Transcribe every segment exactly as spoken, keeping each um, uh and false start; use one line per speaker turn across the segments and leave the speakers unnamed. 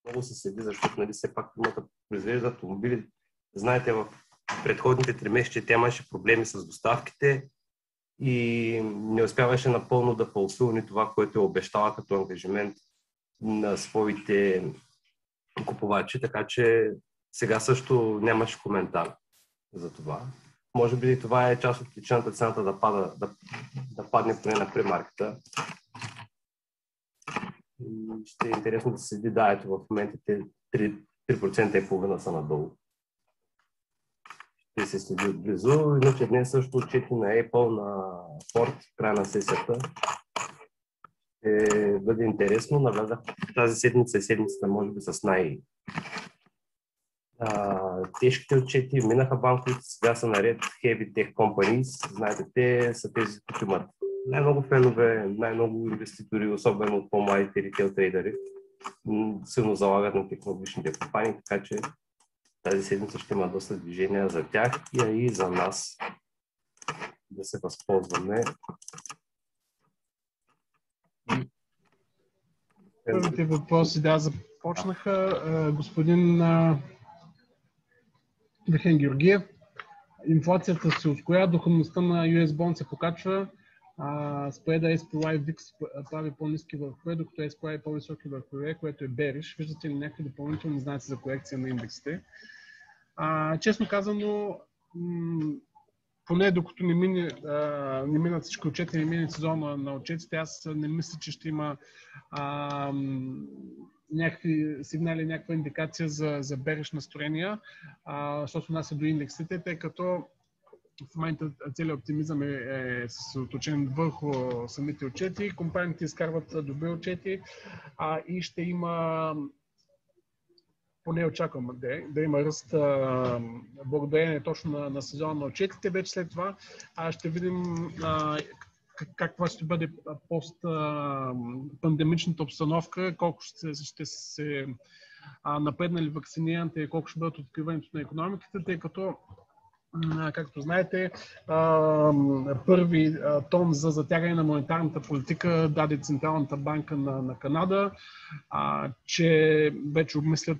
много се следи, защото нали, все пак фирмата произвежда автомобили. Знаете, в предходните три месеца тя имаше проблеми с доставките и не успяваше напълно да фулфилни това, което е обещала като ангажимент на своите купувачи, така че сега също нямаше коментар за това. Може би и това е част от причината цената да, пада, да, да падне поне на премаркета. Ще е интересно да се следи, да, ето в момента три процента и половина са надолу. Ще се следи отблизо. Иначе днес също отчети на Apple, на Ford, края на сесията. Ще бъде интересно. Навлязах тази седмица и седмицата може би с най- тежките отчети. Минаха банковите, сега са наред Heavy Tech Companies. Знаете, те са тези, които имат най-много фенове, най-много инвеститори, особено от по-младите ритейл трейдери. Силно залагат на технологичните компании, така че тази седмица ще има доста движения за тях и за нас да се възползваме.
Първите въпроси, да, започнаха. Господин Вихен Георгиев. Инфлацията се ускорява, доходността на ю ес Bond се покачва, спреда ес пи уай викс прави по-ниски върхове, докато ес пи уай е по-високи върхове, което е bearish. Виждате ли някакви допълнителни знаци за корекция на индексите? А, честно казано, м- поне докато не, мине, а, не минат всички отчети, не мине сезона на отчетите, аз не мисля, че ще има а, някакви сигнали, някаква индикация за, за bearish настроения, а, що се отнася до индексите, тъй като в момента целият оптимизъм е, е съсредоточен върху самите отчети. Компаниите изкарват добри отчети а, и ще има, поне очаквам да, да има ръст а, благодарение точно на, на сезона на отчетите. Вече след това а, ще видим а, каква ще бъде пост-пандемичната обстановка, колко ще, ще се а, напреднали вакцинираните и колко ще бъдат откриването на икономиката, тъй като както знаете, първи тон за затягане на монетарната политика даде Централната банка на, на Канада, че вече обмислят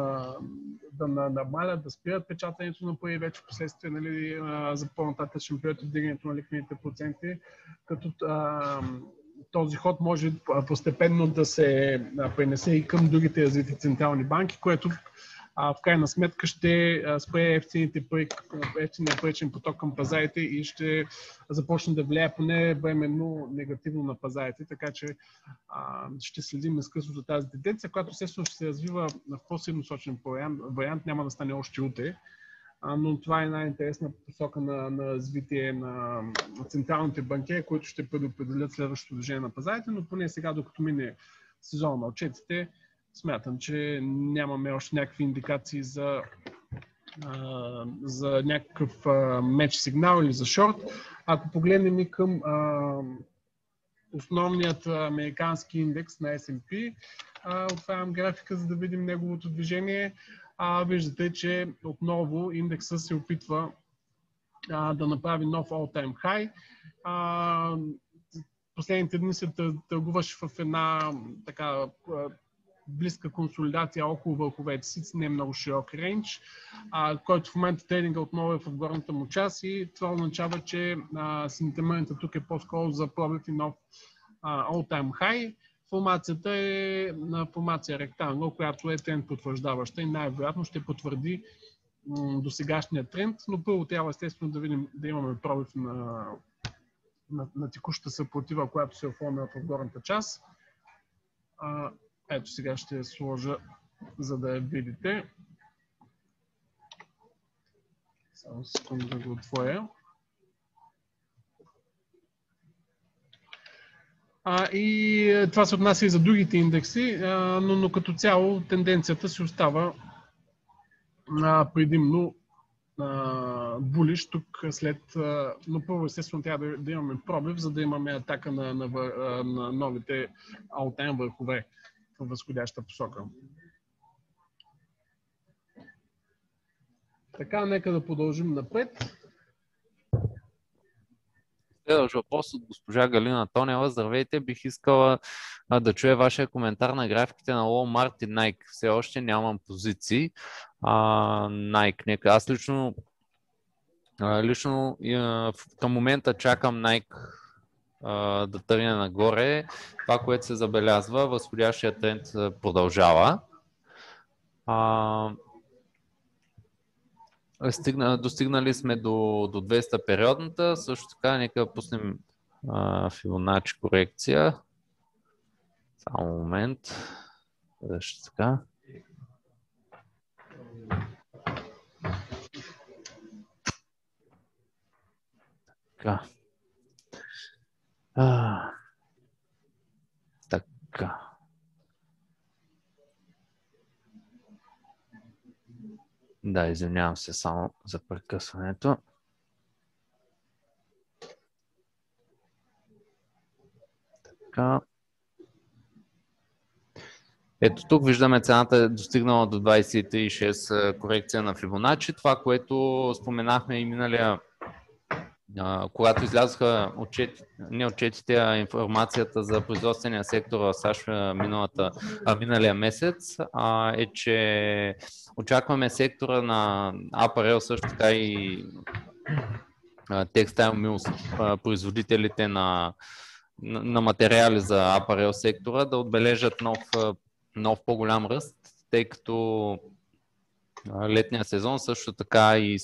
да намалят, да спират печатането на пари, вече в последствие нали, за по-нататъчен период и вдигането на лихвените проценти, като този ход може постепенно да се пренесе и към другите развити централни банки, което в крайна сметка ще спре ефтините пари, ефтиния паричен поток към пазарите и ще започне да влияе поне временно негативно на пазарите, така че а, ще следим изкъсно за тази тенденция, която естествено ще се развива в по-силносочен вариант, вариант, няма да стане още утре, а, но това е най-интересна посока на, на развитие на централните банкери, които ще предопределят следващото движение на пазарите, но поне сега, докато мине сезона на отчетите, смятам, че нямаме още някакви индикации за, а, за някакъв а, меч сигнал или за шорт. Ако погледнем и към а, основният американски индекс на ес енд пи, а, отварям графика, за да видим неговото движение. А, виждате, че отново индексът се опитва а, да направи нов all-time high. А, последните дни се търгуваше в една така близка консолидация около върховете си, не е много широк рейндж, а, който в момента трейдинга отново е в горната му част и това означава, че сентиментът тук е по-скоро за пробив и нов а, all-time high. Формацията е на формация ректангъл, която е тренд потвърждаваща и най-вероятно ще потвърди м- досегашния тренд, но първо трябва естествено да видим да имаме пробив на, на, на текущата съпротива, която се оформя в горната част. А, Ето сега ще я сложа, за да я видите. Само секунда да го отворя. А, и това се отнася и за другите индекси, а, но, но като цяло тенденцията си остава а, предимно булиш тук след... А, но първо естествено трябва да, да имаме пробив, за да имаме атака на, на, на новите all-time върхове в възходяща посока. Така, нека да продължим напред.
следващ въпрос от госпожа Галина Тонева. Здравейте, бих искала а, да чуя вашия коментар на графиките на Walmart и Nike. Все още нямам позиции. А, Nike, нека. Аз лично, а, лично а, към момента чакам Nike а, да тръгне нагоре. Това, което се забелязва, възходящия тренд продължава. А, Стигна, достигнали сме до, до двеста периодната. Също така, нека пуснем Fibonacci корекция. Само момент. Също така. Така. А, така. Да, извинявам се само за прекъсването. Така. Ето тук виждаме цената е достигнала до двадесет и три цяло и шест корекция на Fibonacci. Това, което споменахме и миналия, когато излязоха отчети, не отчетите, а информацията за производствения сектор в САЩ миналата, а, миналия месец, а, е, че очакваме сектора на апарел, също така и текстайл милс, производителите на, на, на материали за апарел сектора да отбележат нов, нов по-голям ръст, тъй като летния сезон също така и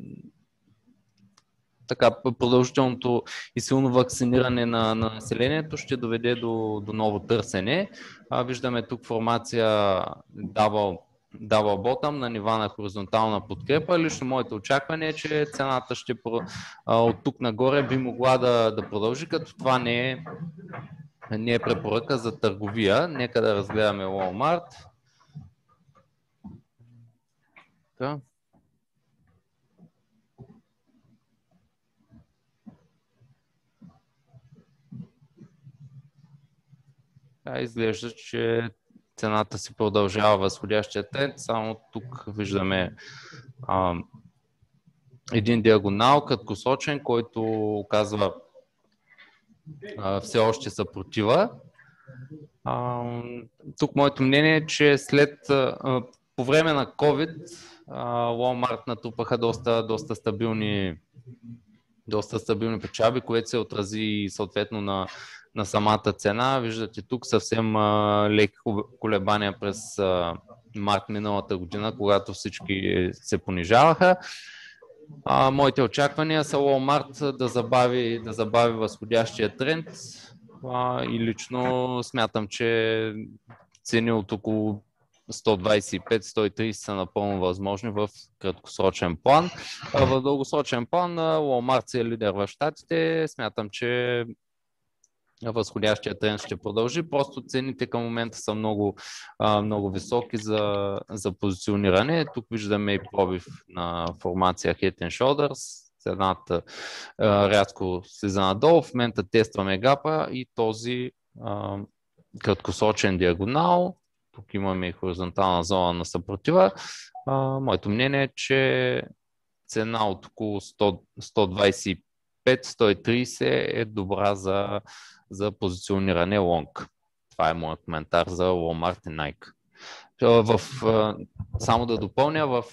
така продължителното и силно вакциниране на, на населението ще доведе до, до ново търсене. А, виждаме тук формация double, double bottom на нива на хоризонтална подкрепа. Лично моето очакване е, че цената ще а, от тук нагоре би могла да, да продължи, като това не е, не е препоръка за търговия. Нека да разгледаме Walmart. Така. Да, изглежда, че цената си продължава възходящия тренд. Само тук виждаме а, един диагонал, краткосрочен, който оказва а, все още съпротива. А, тук моето мнение е, че след а, по време на COVID а, Walmart натрупаха доста, доста стабилни доста стабилни печалби, което се отрази съответно на на самата цена. Виждате тук съвсем а, леки колебания през а, март миналата година, когато всички се понижаваха. А, моите очаквания са Walmart да забави, да забави възходящия тренд а, и лично смятам, че цени от около сто двадесет и пет - сто и тридесет са напълно възможни в краткосрочен план. А в дългосрочен план Walmart си е лидер в щатите. Смятам, че възходящия тренд ще продължи. Просто цените към момента са много, много високи за, за позициониране. Тук виждаме и пробив на формация Head and Shoulders. Цената а, рязко слиза надолу. В момента тестваме гапа и този а, краткосрочен диагонал. Тук имаме и хоризонтална зона на съпротива. А, моето мнение е, че цена от около сто двадесет и пет - сто и тридесет е добра за, за позициониране лонг. Това е моят коментар за Walmart и Nike. В, само да допълня, в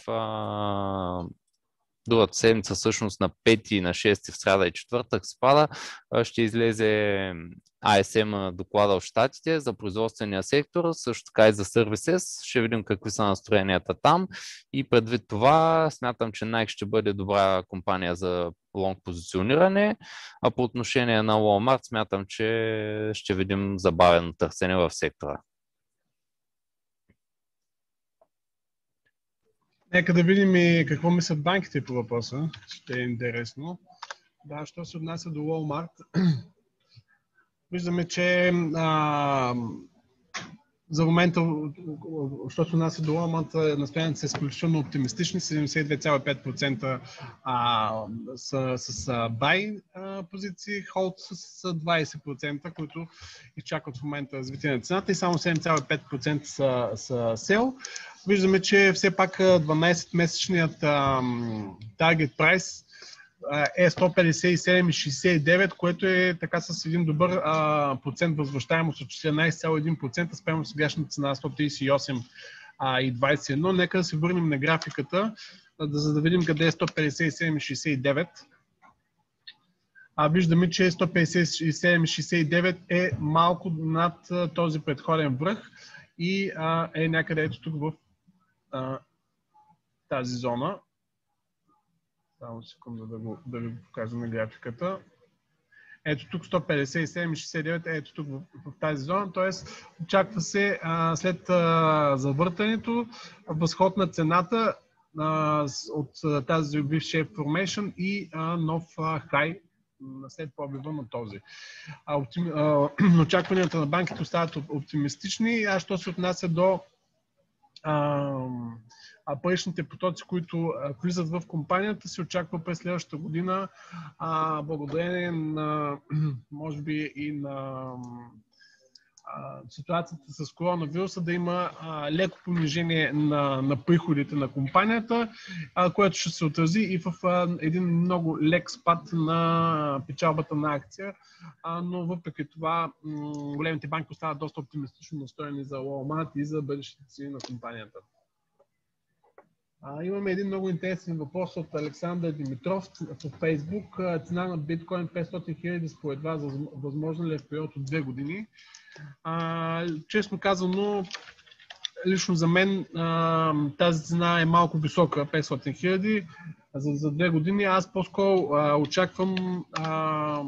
другата седмица, всъщност на пети и на шести в сряда и четвъртък спада, ще излезе ай ес ем доклада от щатите за производствения сектор, също така и за Services. Ще видим какви са настроенията там и предвид това смятам, че Nike ще бъде добра компания за лонг позициониране, а по отношение на Walmart смятам, че ще видим забавено търсене в сектора.
Нека да видим и какво мислят банките по въпроса. Ще е интересно. Да, що се отнася до Walmart, виждаме, че а, за момента, що се отнася до Walmart, настроенията са изключително оптимистични. седемдесет и две цяло и пет процента а, са с buy а, позиции, hold с двадесет процента, които изчакват в момента развитие на цената и само седем цяло и пет процента са, са sell. Виждаме, че все пак дванадесетмесечният target price е сто петдесет и седем цяло шейсет и девет, което е така с един добър а, процент възвръщаемост от четиринадесет цяло едно процента спрямо сегашната цена сто тридесет и осем цяло двадесет и едно. Нека да се върнем на графиката, да, за да видим къде е сто петдесет и седем цяло шейсет и девет. А виждаме, че сто петдесет и седем цяло шейсет и девет е малко над този предходен връх и а, е някъде ето тук в а, тази зона. Само секунда да, го, да ви го покажа на графиката. Ето тук сто петдесет и седем цяло шейсет и девет, ето тук в, в тази зона, т.е. очаква се а, след а, завъртането възход на цената а, от а, тази V-shape formation и а, нов а, хай след пробива на този. А, оптим... а, очакванията на банките остават оптимистични, а що се отнася до а, а паричните потоци, които влизат в компанията, се очаква през следващата година, а, благодарение на, може би и на а, ситуацията с коронавируса, да има а, леко понижение на, на приходите на компанията, а, което ще се отрази и в а, един много лек спад на печалбата на акция, а, но въпреки това м- големите банки остават доста оптимистично настроени за Walmart и за бъдещите цени на компанията. А, имаме един много интересен въпрос от Александър Димитров в Фейсбук. Цена на биткоин петстотин хиляди според вас възможно ли е в период от две години? А, честно казано, лично за мен а, тази цена е малко висока, петстотин хиляди за, за две години. Аз по-скоро а, очаквам а,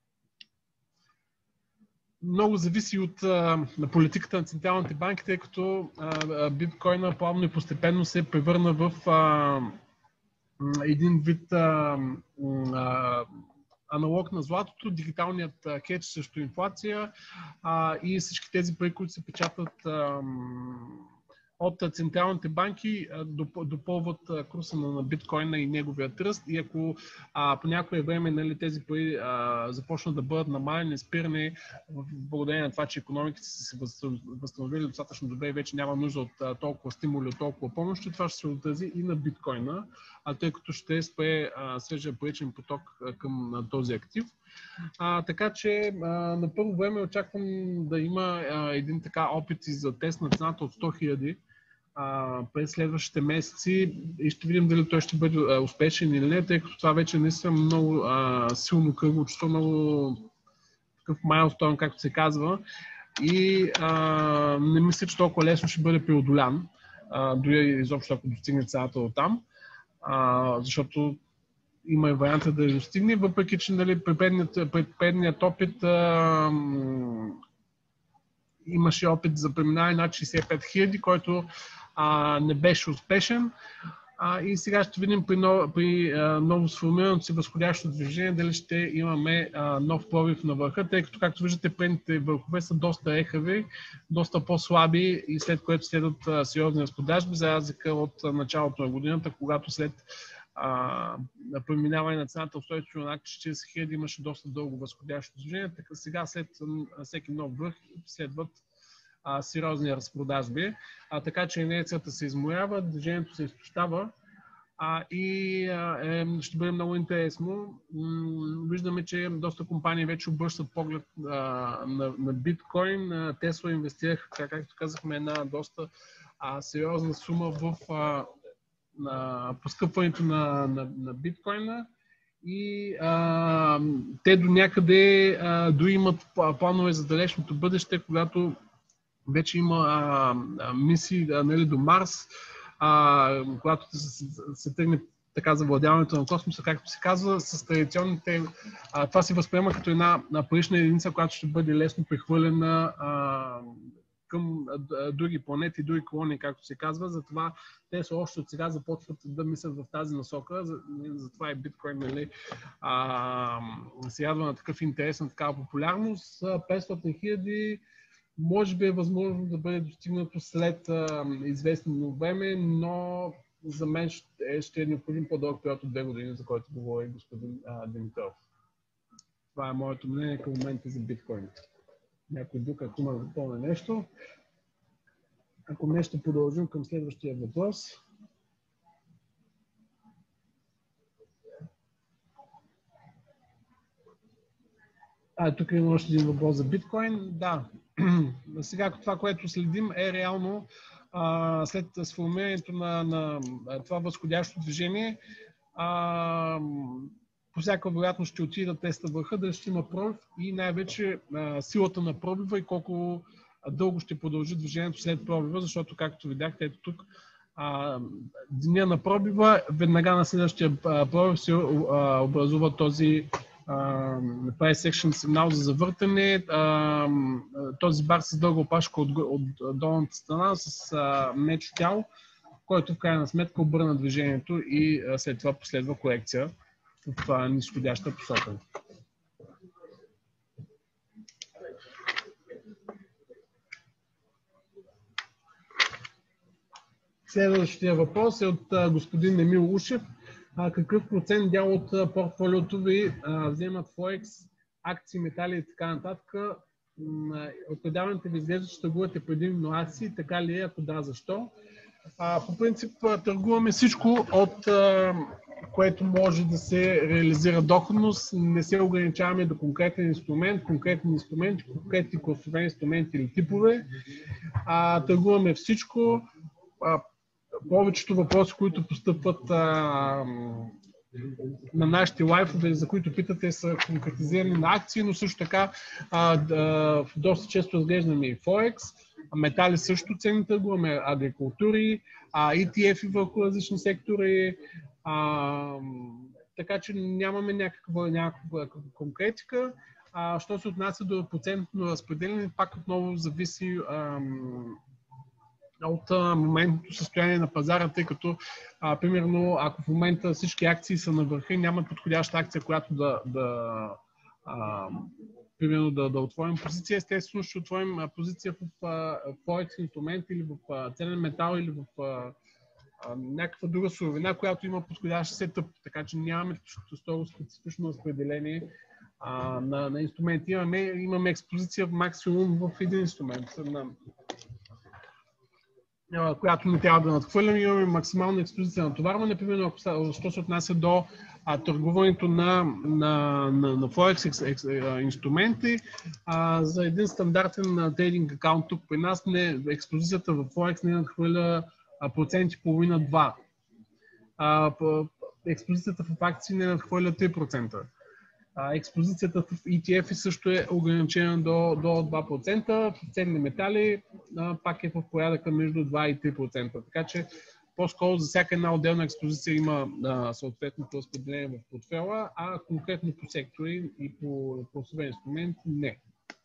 много зависи от а, политиката на централните банки, тъй като а, биткоина плавно и постепенно се превърна в а, един вид а, а, аналог на златото, дигиталният хедж срещу инфлация а, и всички тези пари, които се печатат а, от централните банки, допълват курса на биткоина и неговия ръст. И ако а, по някое време, нали, тези пари а, започнат да бъдат намалени, спирани, благодарение на това, че икономиките са се възстановили достатъчно добре и вече няма нужда от а, толкова стимули, от толкова помощи, това ще се отрази и на биткоина, а тъй като ще спре свежия паричен поток а, към а, този актив. А, така че а, на първо време очаквам да има а, един така опит и за тест на цената от сто хиляди през следващите месеци и ще видим дали той ще бъде а, успешен или не, тъй като това вече наистина много а, силно кръгло число, много такъв майлстоун, както се казва, и а, не мисля, че толкова лесно ще бъде преодолян, а, дори изобщо ако достигне цената от там, а, защото има и варианта да я достигне, въпреки че нали, при предният опит а, имаше опит за преминаване над шейсет и пет хиляди, който а, не беше успешен. А, и сега ще видим при, нов, при а, ново сформираното си възходящо движение дали ще имаме а, нов пробив на върха, тъй като, както виждате, предните върхове са доста рехави, доста по-слаби и след което следват а, сериозни разпродажби, за разлика от а, началото на годината, когато след а, преминаване на цената устойчиво над четиридесет хиляди имаше доста дълго възходящо движение. Така сега след а, всеки нов върх следват а, сериозни разпродажби, а, така че инерцията се изморява, движението се изтощава а, и а, е, ще бъде много интересно. М- виждаме, че доста компании вече обръщат поглед а, на, на биткоин. Тесла инвестираха, както казахме, една доста а, сериозна сума в а, на поскъпването на, на, на биткоина и а, те до някъде а, дори имат планове за далечното бъдеще, когато вече има а, а, мисии а, нали, до Марс, а, когато се, се тръгне така завладяването на космоса, както се казва, с традиционните, а, това се възприема като една парична единица, която ще бъде лесно прехвърлена а, към а, други планети, други колонии, както се казва. Затова те са още от сега започват да мислят в тази насока. Затова и биткоин нали, а, се радва на такъв интерес, на такава популярност. петстотин хиляди може би е възможно да бъде достигнато след а, известно време, но за мен ще, ще е необходим по-дълъг период от две години, за който говори господин а, Димитров. Това е моето мнение към момента за биткоин. Някой друг, ако има да допълня нещо. Ако не, ще продължим към следващия въпрос. А, тук има още един въпрос за биткоин. Да, сега това, което следим е реално а, след сформирането на, на това възходящо движение, а, по всяка вероятност ще отиде да теста върха, да ще има пробив и най-вече а, силата на пробива и колко дълго ще продължи движението след пробива, защото както видяхте, ето тук а, деня на пробива, веднага на следващия пробив се а, образува този price section сигнал за завъртане. А, този бар с дълга опашка от, от, от долната страна с а, меч тяло, който в крайна сметка обърна движението и а, след това последва корекция в а, нисходяща посока. Следващия въпрос е от а, господин Емил Ушев. А, какъв процент дял от а, портфолиото ви а, вземат Форекс, акции, метали и така нататък? От предаването ви изглежда, че търгувате предимно акции, така ли е? Ако да, защо? А, по принцип търгуваме всичко, от а, което може да се реализира доходност. Не се ограничаваме до конкретен инструмент, конкретни инструменти, конкретни класове инструменти или типове. А, търгуваме всичко. А, повечето въпроси, които постъпват а, на нашите лайфове, за които питате, са конкретизирани на акции, но също така а, да, доста често разглеждаме и Форекс, метали също ценни търгуваме, агрикултури, а, и ти еф-и върху различни сектори, а, така че нямаме някаква, някаква конкретика. А, що се отнася до процентно разпределение, пак отново зависи а, от моментното състояние на пазара, тъй като, а, примерно, ако в момента всички акции са на върха и нямат подходяща акция, която да, да, а, примерно, да, да отворим позиция, естествено ще отворим позиция в Форекс инструмент или в а, ценен метал или в а, а, някаква друга суровина, която има подходящ сетъп, така че нямаме строго специфично разпределение а, на, на инструменти. Имаме, имаме експозиция в максимум в един инструмент, на която не трябва да надхвърляме. Имаме максимална експозиция на товарване, например, ако що се отнася до а, търгуването на, на, на, на Форекс инструменти. А, за един стандартен трейдинг акаунт тук при нас не, експозицията в Форекс не надхвърля проценти половина-два. Експозицията в акции не надхвърля три процента. Експозицията в и ти еф също е ограничена до, до два процента, в ценни метали а, пак е в порядъка между два и три процента. Така че по-скоро за всяка една отделна експозиция има а, съответното разпределение в портфела, а конкретно по сектори и по класове инструменти не.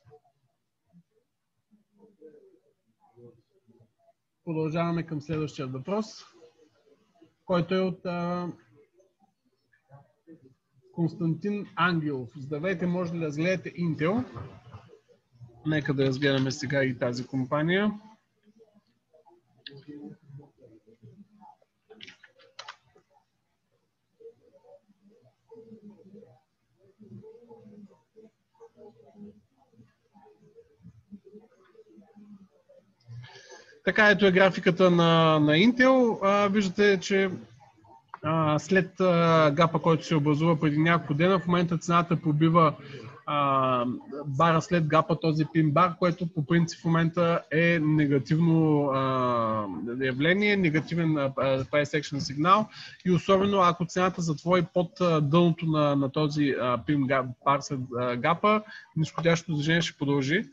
Продължаваме към следващия въпрос, който е от а, Константин Ангелов. Здравейте, може ли да разгледате Intel? Нека да разгледаме сега и тази компания. Така, ето е графиката на, на Intel. А, виждате, че а, след а, гапа, който се образува преди няколко дена, в момента цената пробива а, бара след гапа, този пин бар, което по принцип в момента е негативно а, явление, негативен а, price action сигнал и особено ако цената затвори под а, дъното на, на този а, пин бар след а, гапа, нисходящото движение ще продължи.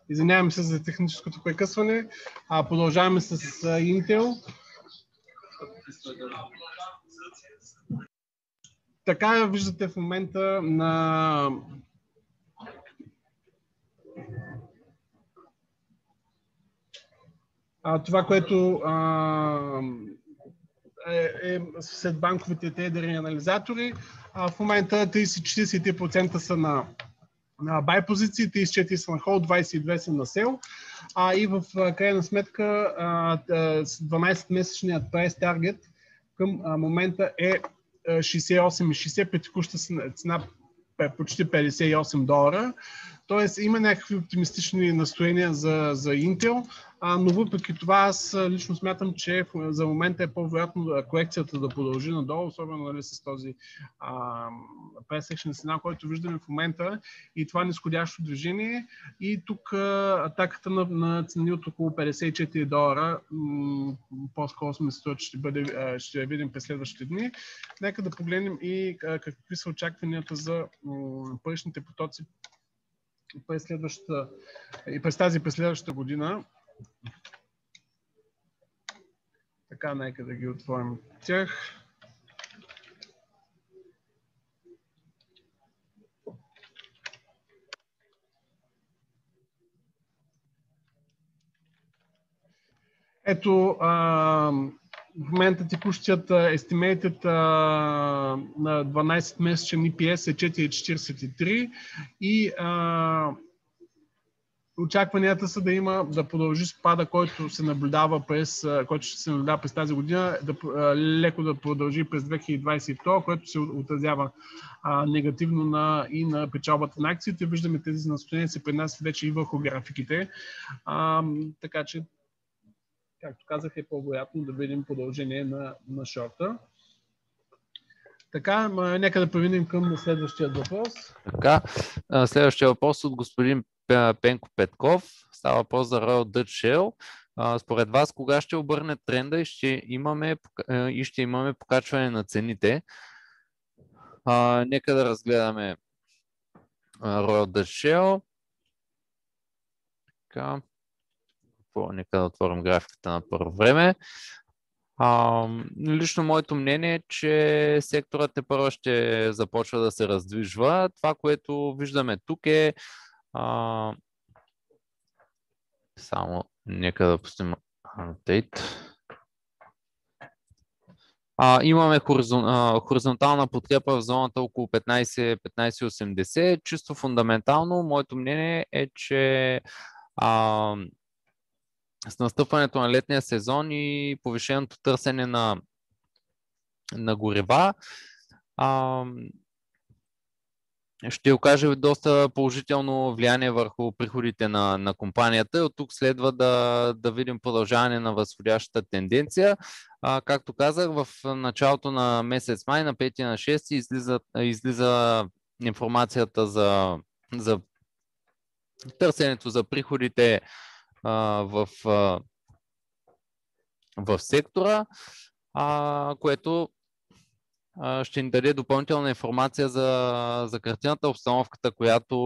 Извинявам се за техническото прекъсване. А, продължаваме с а, Intel. Така виждате в момента на а, това, което а, е, е след банковите трейдери и анализатори. А, в момента трийсет до четирийсет и три процента са на на buy позиции, трийсет и четири са на hold, двайсет и две са на sell. А, и в крайна сметка дванайсетмесечният price target към а, момента е шейсет и осем цяло и шейсет при текуща цена почти петдесет и осем долара. Тоест има някакви оптимистични настроения за, за Intel, а, но въпреки това аз лично смятам, че за момента е по-вероятно корекцията да продължи надолу, особено нали, с този price action цена, който виждаме в момента и това нисходящо движение. И тук а, атаката на, на цени от около петдесет и четири долара, м- по-скоро сме се че ще, бъде, а, ще я видим през следващите дни. Нека да погледнем и а, какви са очакванията за м- паричните потоци през следващата и през тази през следващата година. Така, нека да ги отворим тях. Ето, а, в момента текущият estimated а, на дванайсетмесечен И Пи Ес е четири цяло четирийсет и три и а, очакванията са да има да продължи спада, който се наблюдава през, който ще се наблюдава през тази година, да, леко да продължи през две хиляди двайсет и втора, което се отразява а, негативно на, и на печалбата на акциите. Виждаме тези настроения се пренасят вече и върху графиките. А, така че, както казах, е по-вероятно да видим продължение на, на шорта. Така, нека да преминем към следващия въпрос.
Така, следващия въпрос от господин Пенко Петков. Става въпрос за Royal Dutch Shell. Според вас, кога ще обърне тренда и ще имаме, и ще имаме покачване на цените? А, нека да разгледаме Royal Dutch Shell. Така. Нека да отворим графиката на първо време. А, лично моето мнение е, че секторът тепърва ще започва да се раздвижва. Това, което виждаме тук е а, само нека да пустим Annotate. А, имаме хоризон, а, хоризонтална подкрепа в зоната около петнайсет петнайсет осемдесет. Чисто фундаментално, моето мнение е, че а, с настъпването на летния сезон и повишеното търсене на, на горива, а, ще окаже доста положително влияние върху приходите на, на компанията. От тук следва да, да видим продължаване на възходящата тенденция. А, както казах, в началото на месец май, на пети на шести, излиза, излиза информацията за, за търсенето за приходите а, в, а, в сектора, а, което ще ни даде допълнителна информация за, за картината, обстановката, която,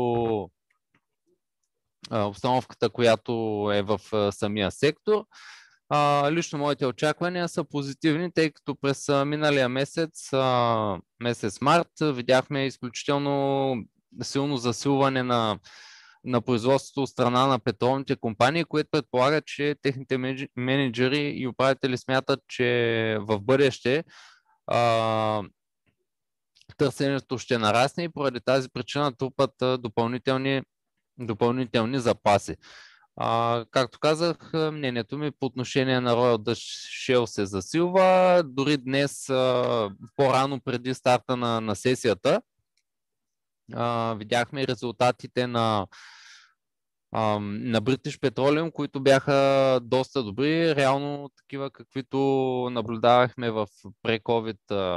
обстановката, която е в самия сектор. А, лично моите очаквания са позитивни, тъй като през миналия месец, а, месец март, видяхме изключително силно засилване на, на производството от страна на петролните компании, което предполага, че техните менеджери и управители смятат, че в бъдеще Uh, търсенето ще нарасне и поради тази причина трупат допълнителни, допълнителни запаси. Uh, както казах, мнението ми по отношение на Royal Dutch Shell се засилва. Дори днес, uh, по-рано преди старта на, на сесията, uh, видяхме резултатите на на British Petroleum, които бяха доста добри, реално такива, каквито наблюдавахме в pre-COVID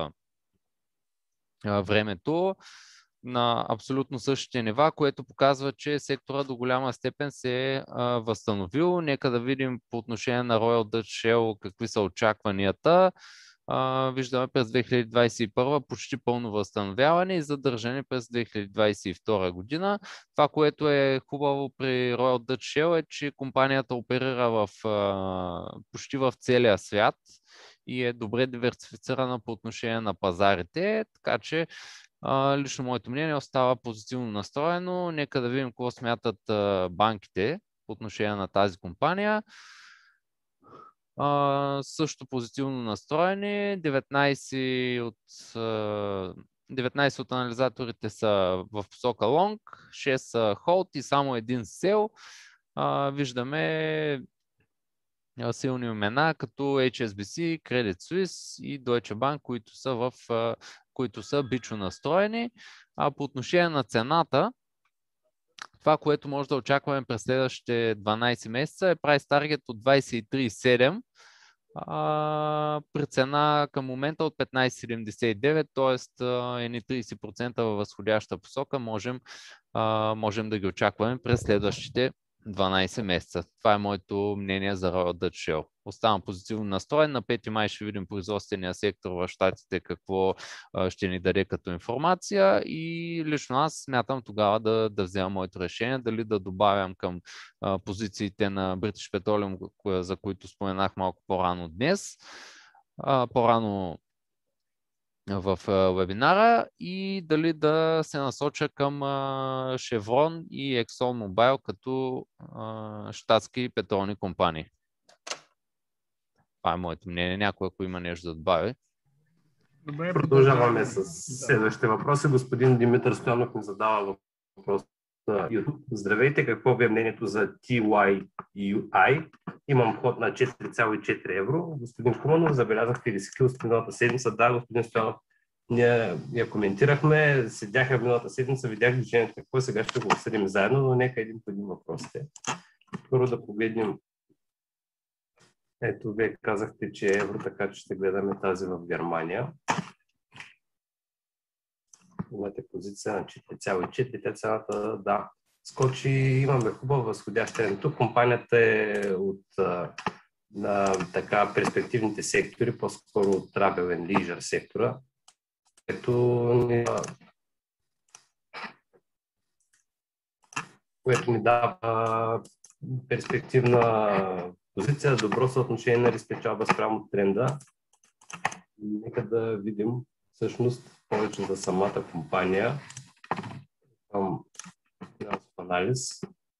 времето, на абсолютно същите нива, което показва, че сектора до голяма степен се е възстановил. Нека да видим по отношение на Royal Dutch Shell какви са очакванията. а, виждаме през две хиляди двадесет и първа почти пълно възстановяване и задържане през две хиляди двадесет и втора година. Това, което е хубаво при Royal Dutch Shell е, че компанията оперира в, а, почти в целия свят и е добре диверсифицирана по отношение на пазарите, така че а, лично моето мнение остава позитивно настроено. Нека да видим какво смятат а, банките по отношение на тази компания. Uh, също позитивно настроени. деветнадесет от, uh, деветнадесет от анализаторите са в посока лонг, шест са холд и само един сел. Uh, виждаме силни имена като Ейч Ес Би Си, Credit Suisse и Deutsche Bank, които са, в, uh, които са бичо настроени. А по отношение на цената, това, което може да очакваме през следващите дванадесет месеца е price target от двадесет и три цяло и седем а, при цена към момента от петнадесет цяло седемдесет и девет, т.е. едни тридесет процента във възходяща посока можем, а, можем да ги очакваме през следващите дванадесет месеца. Това е моето мнение за Royal Dutch Shell. Оставам позитивно настроен. На пети май ще видим производствения сектор в щатите какво а, ще ни даде като информация и лично аз смятам тогава да, да взема моето решение, дали да добавям към а, позициите на British Petroleum, за които споменах малко по-рано днес, а, по-рано в вебинара, и дали да се насоча към Chevron и ExxonMobil като а, щатски петролни компании. Това е моето мнение. Някой, ако има нещо да добави.
Добре,
продължаваме с следващите въпроси. Господин Димитър Стоянов ми задава въпрос на YouTube. Здравейте, какво ви е мнението за Ти Уай Ю Ай? Имам ход на четири цяло и четири евро. Господин Куманов, забелязахте ли скилс миналата седмица? Да, господин Стоянов, ние я коментирахме, седяха миналата седмица, видях движението какво, сега ще го обсъдим заедно, но нека един по един въпросите. Първо да погледнем. Ето, вие казахте, че е евро, така че ще гледаме тази в Германия. Имате позиция на четири цяло и четири, те цялата, да, скочи, имаме хубав възходящ тренд. Тук компанията е от на така перспективните сектори, по-скоро от Travel and Leisure сектора, което, което ни дава перспективна позиция, добро съотношение на риск печалба спрямо тренда. Нека да видим всъщност повече за самата компания. Към финансов анализ.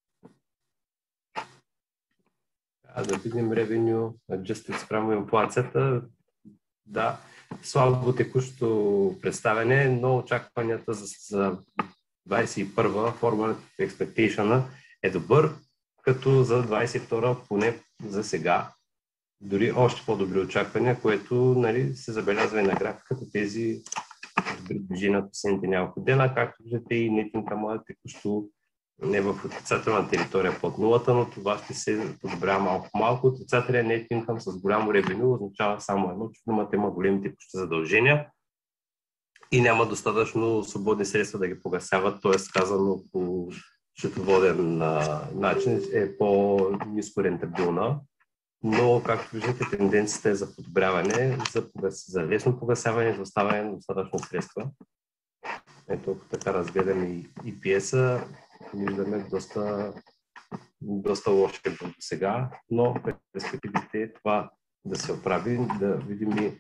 Да видим revenue adjusted спрямо инфлацията. Да, слабо текущо представяне, но очакванията за двадесет и първа forward expectation е добър, като за двадесет и втора поне за сега дори още по-добри очаквания, което, нали, се забелязва и на графиката, тези добри движения от последните няколко дена, както виждате и net income текущо не в отрицателна територия под нулата, но това ще се подобрява малко-малко. Отрицателен net income с голямо revenue означава само едно, че фирмата има големи текущи задължения и няма достатъчно свободни средства да ги погасяват, т.е. казано по счетоводен начин е по-ниско рентабилна. Но, както виждате, тенденцията е за подобряване, за, за лесно погасяване, за оставане на достатъчно средства. Ето, ако така разгледаме и И Пи Ес-а, виждаме доста, доста лошо до сега, но перспективите е това да се оправи, да видим и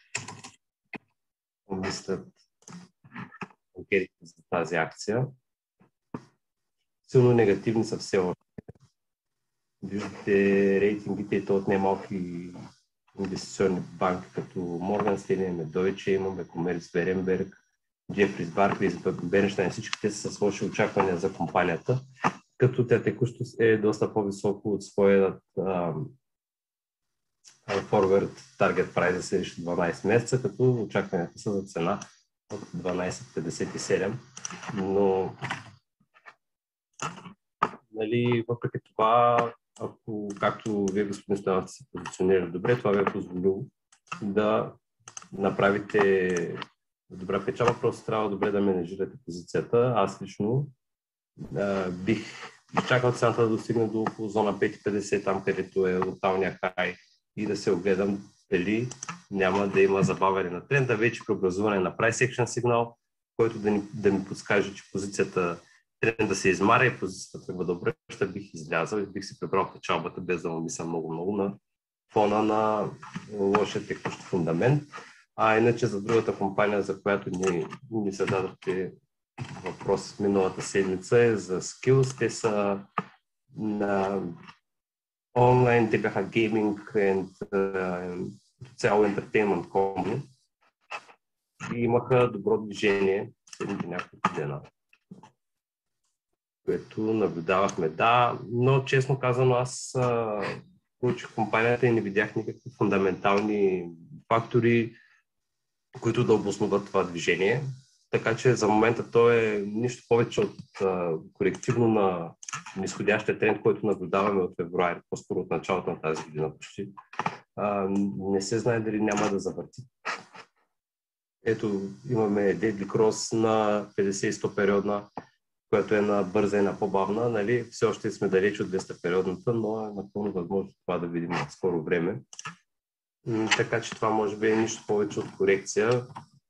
мислят анкетите за тази акция. Силно негативни са все още. Виждате рейтингите и то от немалки инвестиционни банки, като Morgan Stanley, имаме Deutsche, имаме Commerzbank, Jefferies, Barclays, Bernstein, всички те са с лоши очаквания за компанията, като тя текущо е доста по-високо от своя uh, forward target price за следващите дванадесет месеца, като очакванията са за цена от дванадесет петдесет и седем, но нали, въпреки това, ако, както вие, господин Стоянов, се позиционирали добре, това ви е позволило да направите добра печалба, просто трябва добре да менеджирате позицията. Аз лично а, бих изчакал цената да достигне до около зона пет петдесет, там където е локалния хай, и да се огледам дали няма да има забавяне на тренда, вече преобразуване на price action сигнал, който да, ни, да ми подскаже, че позицията тренда се измаря и позицията тръгва да обръща, бих излязъл и бих си прибрал печалбата, без да му мисля много-много на фона на лошия текущ фундамент. А иначе за другата компания, за която ни, ни се дадохте въпрос миналата седмица, е за Skillz. Те са на онлайн, те бяха гейминг и цяло entertainment company и имаха добро движение следните няколко дена, което наблюдавахме. Да, но честно казано, аз а, получих компанията и не видях никакви фундаментални фактори, които да обосноват това движение. Така че за момента то е нищо повече от а, корективно на нисходящия тренд, който наблюдаваме от февруари, по-скоро от началото на тази година почти. А, не се знае дали няма да завърти. Ето имаме Deadly Cross на петдесет и сто периодна, която е на бърза и на по-бавна. Нали? Все още сме далеч от двеста периодната, но е напълно възможно това да видим в скоро време. Така че това може би е нищо повече от корекция.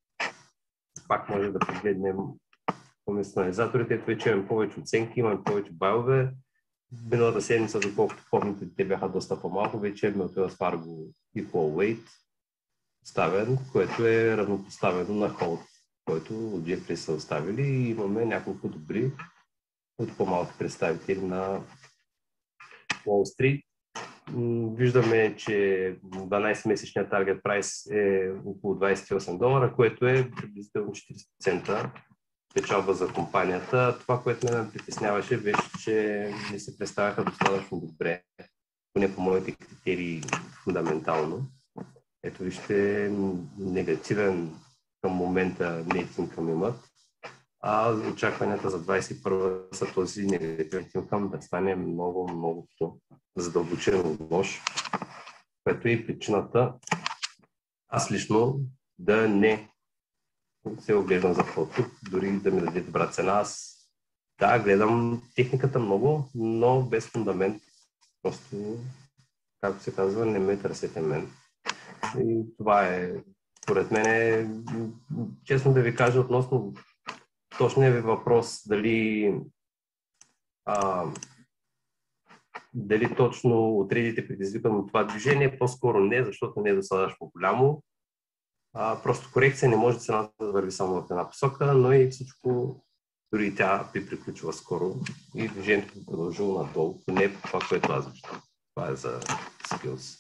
Пак може да погледнем по анализаторите. Ето вече имаме повече оценки, имаме повече байлове. Миналата седмица, доколкото помните, те бяха доста по-малко. Вече имаме от Wells Fargo Equal Weight ставен, което е равнопоставено на Hold, който от Jefferies са оставили, и имаме няколко добри от по-малки представители на Wall Street. Виждаме, че дванайсет-месечният таргет прайс е около двайсет и осем долара, което е приблизително четирийсет процента печалба за компанията. Това, което ме притесняваше, беше, че не се представяха достатъчно добре, поне по моите критерии фундаментално. Ето вижте, негативен към момента net income имат, а очакванията за двайсет и първа са този негативен income да стане много, много задълбочено лош, което е причината аз лично да не се оглеждам за фото, дори да ми даде добра цена. Аз да, гледам техниката много, но без фундамент. Просто, както се казва, не ме търсете мен. И това е, според мен, е, честно да ви кажа, относно точния ви въпрос, дали а, дали точно отредите предизвикано това движение, по-скоро не, защото не е достатъчно голямо. А, просто корекция не може цената да върви само в една посока, но и всичко, дори и тя би приключила скоро и движението би продължило надолу, не по това, което аз виждам. Това е за Skillz.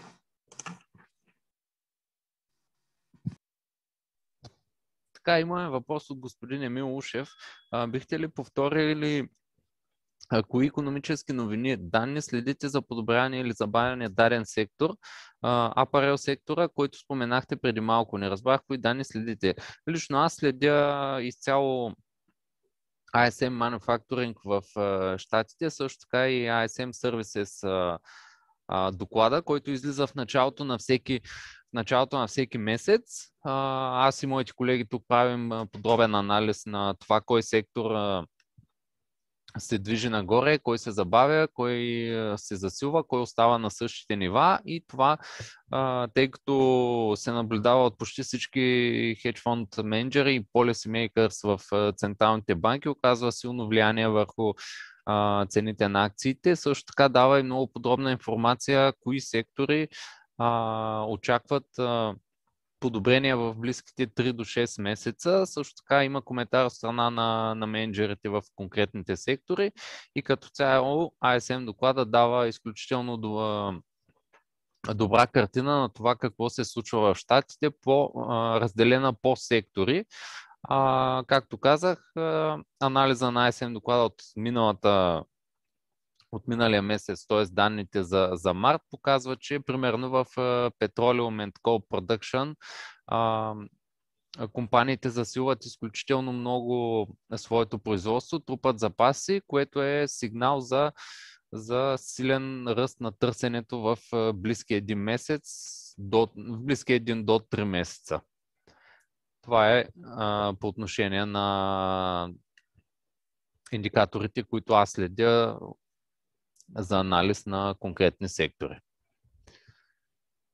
Така, имаме въпрос от господин Емил Ушев. А, бихте ли повторили а, кои икономически новини, данни следите за подобряване или забавяне даден сектор, а, апарел сектора, който споменахте преди малко? Не разбрах кои данни следите. Лично аз следя изцяло ай ес ем Manufacturing в а, щатите, също така и ай ес ем Services а, а, доклада, който излиза в началото на всеки началото на всеки месец. Аз и моите колеги тук правим подробен анализ на това кой сектор се движи нагоре, кой се забавя, кой се засилва, кой остава на същите нива, и това, тъй като се наблюдава от почти всички хедж фонд менеджери и policy makers в централните банки, оказва силно влияние върху цените на акциите. Също така дава и много подробна информация кои сектори Uh, очакват uh, подобрения в близките три до шест месеца. Също така има коментар от страна на, на менеджерите в конкретните сектори, и като цяло ай ес ем доклада дава изключително добра, добра картина на това какво се случва в щатите, по, uh, разделена по сектори. Uh, както казах, uh, анализа на ай ес ем доклада от миналата от миналия месец, т.е. данните за, за март, показва, че примерно в uh, Petroleum and Coal Production uh, компаниите засилват изключително много своето производство, трупат запаси, което е сигнал за, за силен ръст на търсенето в uh, близкия един месец, до, в близкия един до три месеца. Това е uh, по отношение на индикаторите, които аз следя за анализ на конкретни сектори.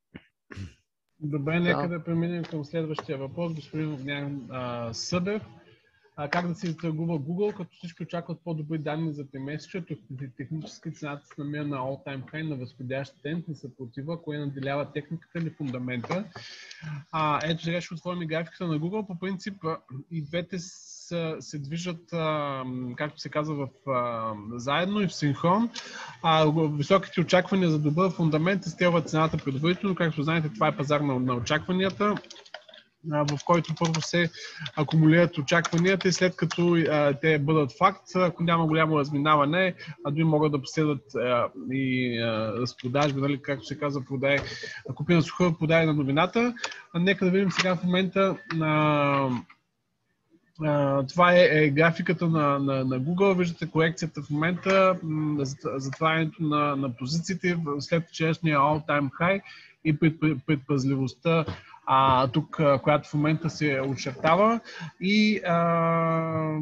Добре, нека да, да преминем към следващия въпрос. Господин Огнян Събев. А, как да се търгува Google, като всички очакват по-добри данни за тримесечието, технически цената се намира на all-time high, на възходящ тренд, не съпротива, кое наделява техниката или фундамента. А, ето сега ще отворим графиката на Google. По принцип и двете се, се движат, а, както се казва, в, а, заедно и в синхрон. А, високите очаквания за добър фундамент изстрелват цената предварително. Както знаете, това е пазар на, на очакванията, в който първо се акумулират очакванията и след като а, те бъдат факт, ако няма голямо разминаване, а дори могат да последват а, и а, разпродажби, нали, както се казва, продай, купи на суха, продай на новината. А, нека да видим сега в момента на Uh, това е, е графиката на, на, на Google. Виждате корекцията в момента, м- затварянето на, на позициите след вчерашния all-time high и пред, пред, предпазливостта, а, тук, а, която в момента се очертава. И а,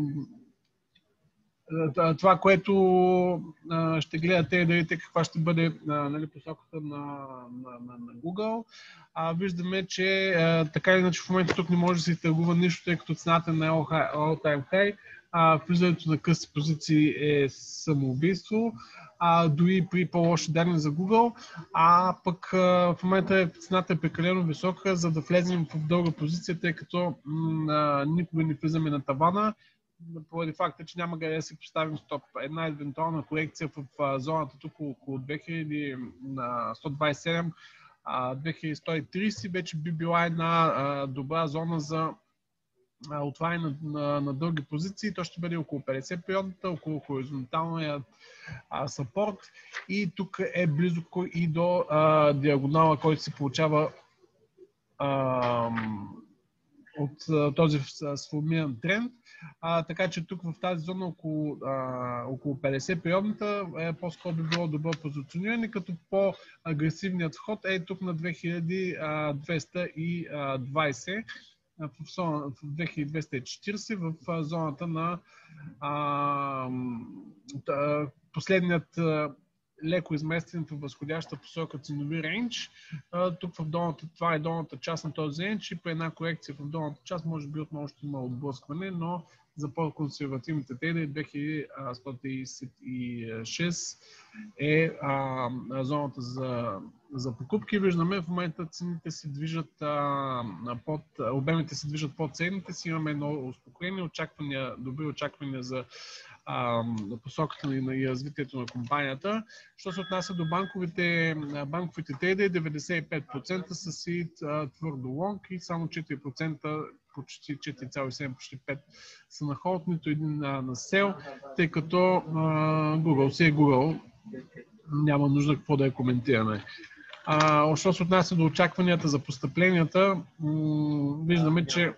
това, което а, ще гледате и да видите каква ще бъде а, нали, посоката на, на, на, на Google. А, виждаме, че а, така или иначе в момента тук не може да се търгува нищо, тъй като цената на all-time high. А, влизането на къси позиции е самоубийство, а, дори при по-лоши данни за Google, а пък а, в момента цената е прекалено висока, за да влезем в дълга позиция, тъй като м- никога не влизаме на тавана, поради факта, че няма къде да си поставим стоп. Една евентуална корекция в, в зоната тук около две хиляди сто двадесет и седем две хиляди сто и тридесет вече би била една а, добра зона за а, отваряне на, на, на дълги позиции. То ще бъде около петдесет периодната, около хоризонталния съпорт и тук е близо и до а, диагонала, който се получава а, от а, този сформиран тренд. А, така че тук в тази зона около, а, около петдесет периодната е по-скоро би било добро позициониране, като по-агресивният вход е тук на две хиляди двеста и двадесет, в, в две хиляди двеста и четиридесет в зоната на а, последният леко изместен в възходяща посока ценови рейндж. Тук в долната, това е долната част на този рейндж и при една корекция в долната част може би отново ще има отблъскване, но за по-консервативните трейдери две хиляди сто тридесет и шест е а, зоната за, за покупки. Виждаме в момента цените се движат а, под, обемите се движат под цените си, имаме едно успокоение, очаквания, добри очаквания за на посоката и развитието на компанията. Що се отнася до банковите, банковите трейдери, деветдесет и пет процента са си твърдо лонг и само четири процента, почти четири цяло и седем, почти пет са на холд, нито един на, на сел, тъй като uh, Google си е Google. Няма нужда какво да я коментираме. Uh, що се отнася до очакванията за постъпленията, м- виждаме, че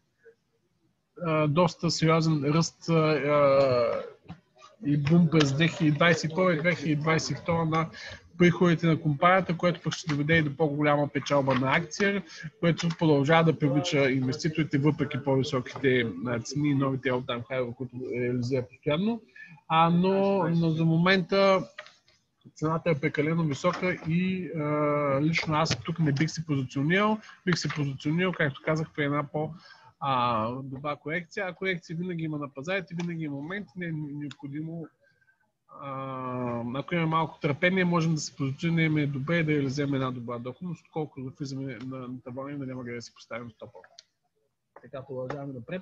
доста сериозен ръст а, и бум през две хиляди двадесет и първа и две хиляди двадесет и втора на приходите на компанията, което пък ще доведе и до по-голяма печалба на акция, което продължава да привлича инвеститорите въпреки по-високите цени и новите all-time high, които реализира постоянно. А, но, но за момента цената е прекалено висока и а, лично аз тук не бих се позиционирал. Бих се позиционирал, както казах, при една по- А, добра корекция, а корекция винаги има на пазарите, винаги има момент, не е необходимо. А, ако имаме малко търпение, можем да се позиционираме добре и да реализираме една добра доходност, колкото да влизаме на, на тавана, да няма къде да си поставим стопа. Така, продължаваме напред.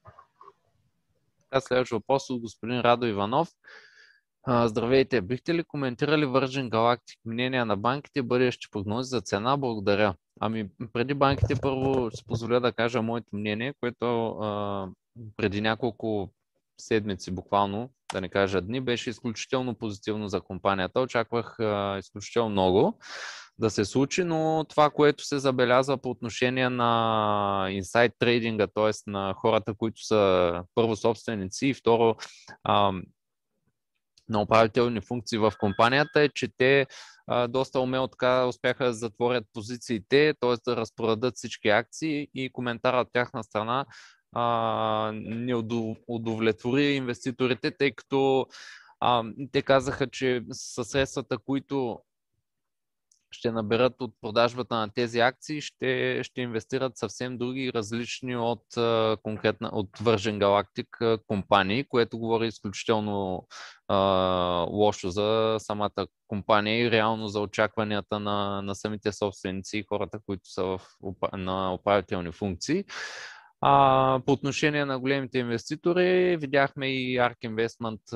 Така, следващ въпрос от господин Радо Иванов. А, здравейте, бихте ли коментирали Virgin Galactic мнения на банките, бъдещи прогнози за цена? Благодаря. Ами, преди банките първо си позволя да кажа моето мнение, което а, преди няколко седмици, буквално, да не кажа дни, беше изключително позитивно за компанията. Очаквах а, изключително много да се случи, но това, което се забелязва по отношение на инсайд трейдинга, т.е. на хората, които са първо собственици и второ а, на управителни функции в компанията, е, че те а, доста умело така успяха да затворят позициите, т.е. да разпродадат всички акции и коментара от тяхна страна а, не удовлетвори инвеститорите, тъй като а, те казаха, че със средствата, които ще наберат от продажбата на тези акции, ще, ще инвестират съвсем други, различни от, конкретна, от Virgin Galactic компании, което говори изключително а, лошо за самата компания и реално за очакванията на, на самите собственици и хората, които са в, на управителни функции. А, по отношение на големите инвеститори, видяхме и Ark Investment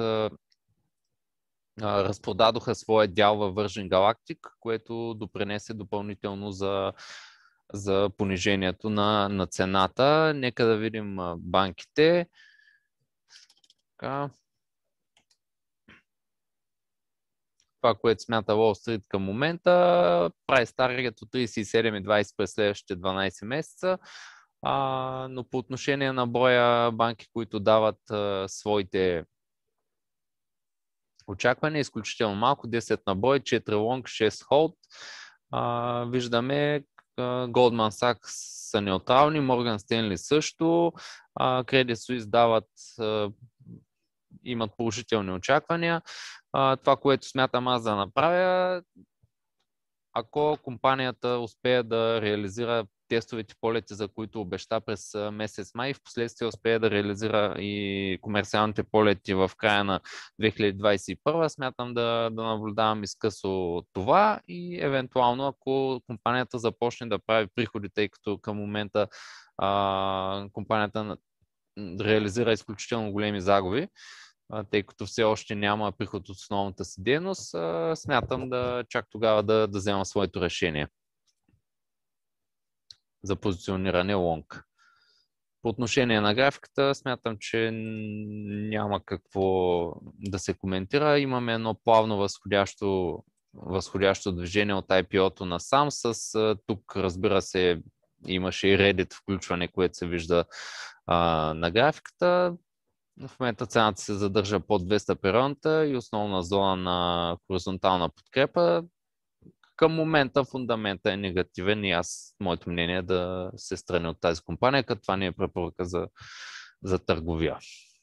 а, разпродадоха своя дял във Virgin Galactic, което допринесе допълнително за, за понижението на, на цената. Нека да видим а, банките. Така. Това, което смята Wall Street към момента, price target от тридесет и седем и двадесет през следващите дванадесет месеца. А, но по отношение на броя банки, които дават а, своите очаквания, изключително малко, десет на брой, четири лонг, шест холд. А, виждаме а, Goldman Sachs са неутрални, Morgan Stanley също, а, Credit Suisse дават, а, имат положителни очаквания. А, това, което смятам аз да направя, ако компанията успее да реализира тестовите полети, за които обеща през месец май, в последствие успее да реализира и комерциалните полети в края на две хиляди двадесет и първа, смятам да, да наблюдавам изкъсо това и евентуално, ако компанията започне да прави приходи, тъй като към момента а, компанията реализира изключително големи загуби, тъй като все още няма приход от основната си дейност, смятам да чак тогава да, да взема своето решение за позициониране лонг. По отношение на графиката, смятам, че няма какво да се коментира. Имаме едно плавно възходящо, възходящо движение от ай пи о-то насам. С, тук, разбира се, имаше и Reddit включване, което се вижда а, на графиката. В момента цената се задържа под двеста периода и основна зона на хоризонтална подкрепа. Към момента фундамента е негативен и аз, моето мнение е да се страни от тази компания, като това не е препоръка за, за търговия.